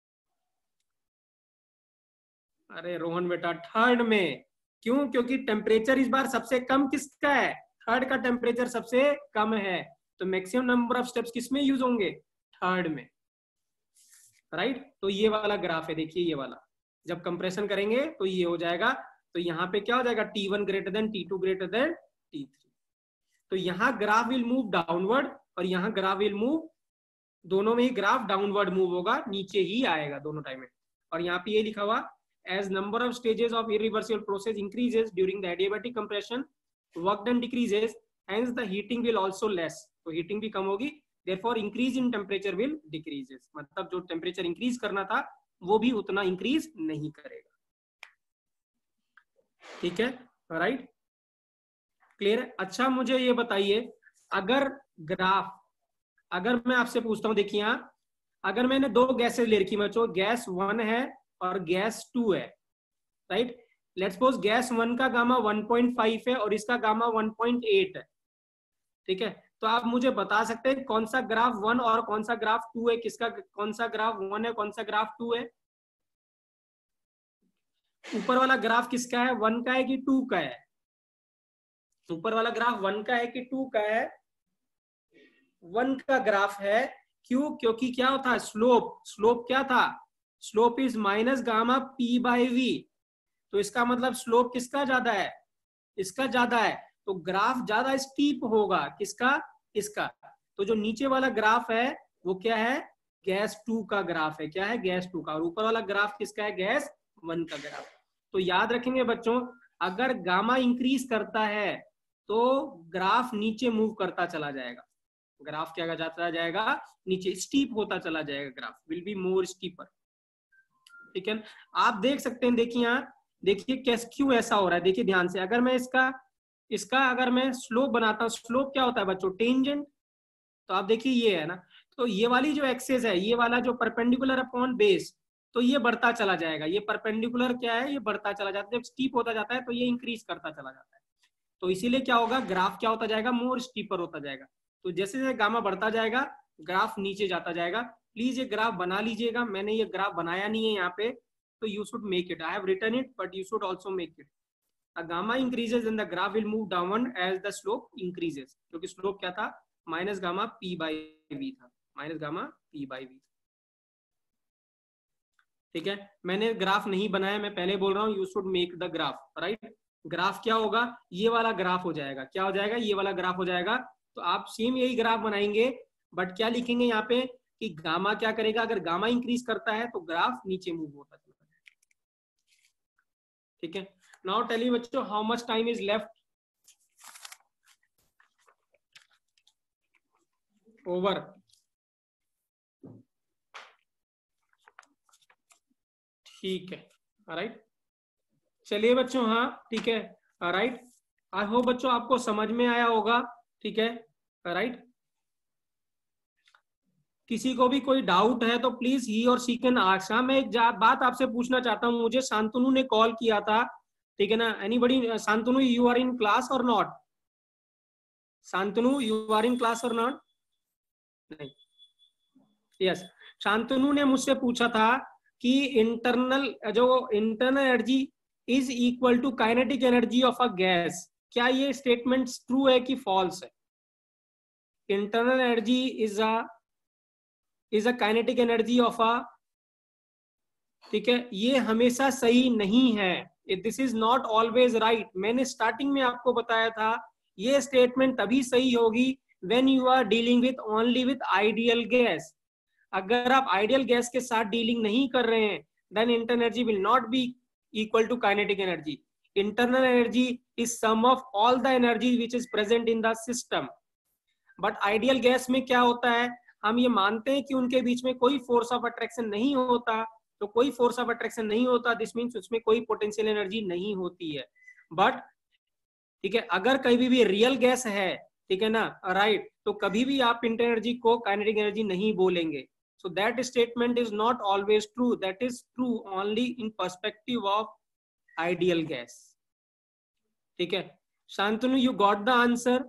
अरे रोहन बेटा थर्ड में, क्यों, क्योंकि टेम्परेचर इस बार सबसे कम किसका है, थर्ड का टेम्परेचर सबसे कम है, तो मैक्सिमम नंबर ऑफ स्टेप्स किसमें यूज होंगे, थर्ड में, राइट। तो ये वाला ग्राफ है, देखिए ये वाला, जब कंप्रेशन करेंगे तो ये हो जाएगा। तो यहाँ पे क्या हो जाएगा, T1 greater than T2 greater than T3, तो यहाँ ग्राफ विल मूव डाउनवर्ड और यहाँ ग्राफ विल मूव, दोनों में ही ग्राफ डाउनवर्ड मूव होगा, नीचे ही आएगा दोनों टाइम में। और यहाँ पे ये लिखा हुआ, as number of stages of irreversible process increases during the adiabatic compression work done decreases hence the heating will also less, तो हीटिंग भी कम होगी, therefore increase in temperature will decreases, मतलब जो टेम्परेचर इंक्रीज करना था वो भी उतना इंक्रीज नहीं करेगा, ठीक है, राइट, क्लियर है। अच्छा मुझे ये बताइए, अगर ग्राफ, अगर मैं आपसे पूछता हूं, देखिए यहाँ अगर मैंने दो गैसेस ले रखी बच्चों, गैस 1 है और गैस 2 है, राइट। लेट्स सपोज गैस 1 का गामा 1.5 है और इसका गामा 1.8 है, ठीक है। तो आप मुझे बता सकते हैं कौन सा ग्राफ 1 और कौन सा ग्राफ 2 है, किसका कौन सा ग्राफ 1 है कौन सा ग्राफ 2 है, ऊपर वाला ग्राफ किसका है, 1 का है कि 2 का है, ऊपर वाला ग्राफ 1 का है कि 2 का है, 1 का ग्राफ है। क्यों, क्योंकि क्या था, स्लोप क्या था, slope is minus gamma P by V, तो इसका मतलब स्लोप किसका ज्यादा है, इसका ज्यादा है, तो ग्राफ ज्यादा स्टीप होगा, किसका, इसका। तो जो नीचे वाला ग्राफ है वो क्या है, गैस 2 का ग्राफ है। क्या है? गैस 2 का। और ऊपर वाला ग्राफ किसका है? गैस 1 का ग्राफ। तो याद रखेंगे बच्चों, अगर गामा इंक्रीज करता है तो ग्राफ नीचे मूव करता चला जाएगा। ग्राफ क्या जाता जाएगा? नीचे, स्टीप होता चला जाएगा। Graph will be more steeper. ठीक है, आप देख सकते हैं। देखिए यहाँ, देखिए कैसे, क्यों ऐसा हो रहा है। देखिए ध्यान से, अगर मैं इसका अगर मैं स्लोप बनाता हूँ, स्लोप क्या होता है बच्चों? टेंजेंट। तो आप देखिए ये है ना, तो ये वाली जो एक्सेस है, ये वाला जो परपेंडिकुलर अपॉन बेस, तो ये बढ़ता चला जाएगा। ये परपेंडिकुलर क्या है? ये बढ़ता चला जाता है। जब स्टीप होता जाता है तो ये इंक्रीज करता चला जाता है। तो इसीलिए क्या होगा? ग्राफ क्या होता जाएगा? मोर स्टीपर होता जाएगा। तो जैसे जैसे गामा बढ़ता जाएगा, ग्राफ नीचे जाता जाएगा। प्लीज ये ग्राफ बना लीजिएगा। मैंने ये ग्राफ बनाया नहीं है यहाँ पे, तो you should make it. I have written it, but you should also make it. Gamma increases and the graph will move downward as the slope increases. क्योंकि स्लोप क्या था? Minus gamma P by V था। Minus gamma P by V. ठीक है, मैंने ग्राफ नहीं बनाया, मैं पहले बोल रहा हूँ you should make the graph, right. Graph क्या होगा? ये वाला ग्राफ हो जाएगा। क्या हो जाएगा? ये वाला ग्राफ हो जाएगा। तो आप सेम यही ग्राफ बनाएंगे, बट क्या लिखेंगे यहाँ पे कि गामा क्या करेगा? अगर गामा इंक्रीज करता है तो ग्राफ नीचे मूव होता चला जाएगा। ठीक है, नाउ टेल मी बच्चों, how much time is left? Over. ठीक है, राइट। चलिए बच्चों, हाँ ठीक है, राइट। आई होप बच्चों आपको समझ में आया होगा। ठीक है, राइट। किसी को भी कोई डाउट है तो प्लीज ही और सी कैन आस्क। हाँ, मैं एक बात आपसे पूछना चाहता हूँ। मुझे शांतनु ने कॉल किया था, ठीक है ना। Anybody? Shantanu, you are in class or not? Shantanu, you are in class or not? नहीं। यस, शांतनु ने मुझसे पूछा था कि internal energy is equal to kinetic energy of a gas. क्या ये स्टेटमेंट ट्रू है कि फॉल्स है? Internal energy is a kinetic energy of a, ठीक है, ये हमेशा सही नहीं है। This is not always right. मैंने स्टार्टिंग में आपको बताया था, ये स्टेटमेंट तभी सही होगी when you are dealing with only with ideal gas. अगर आप आइडियल गैस के साथ डीलिंग नहीं कर रहे हैं, then internal energy will not be equal to kinetic energy. Internal energy is sum of all the energy which is present in the system. But ideal gas में क्या होता है? हम ये मानते हैं कि उनके बीच में कोई फोर्स ऑफ अट्रैक्शन नहीं होता। तो कोई फोर्स ऑफ अट्रैक्शन नहीं होता, दिस मीन्स उसमें कोई पोटेंशियल एनर्जी नहीं होती है। बट ठीक है, अगर कभी भी रियल गैस है, ठीक है ना, राइट, तो कभी भी आप इंटरनल एनर्जी को काइनेटिक एनर्जी नहीं बोलेंगे। So that statement is not always true. That is true only in perspective of ideal gas. ठीक है, Shantanu, you got the answer?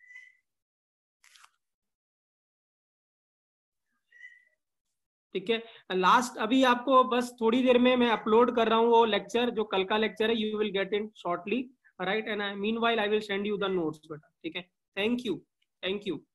ठीक है, लास्ट अभी आपको बस थोड़ी देर में मैं अपलोड कर रहा हूँ वो लेक्चर, जो कल का लेक्चर है। You will get it shortly, right. And meanwhile I will send you the notes बेटा। ठीक है, थैंक यू, थैंक यू।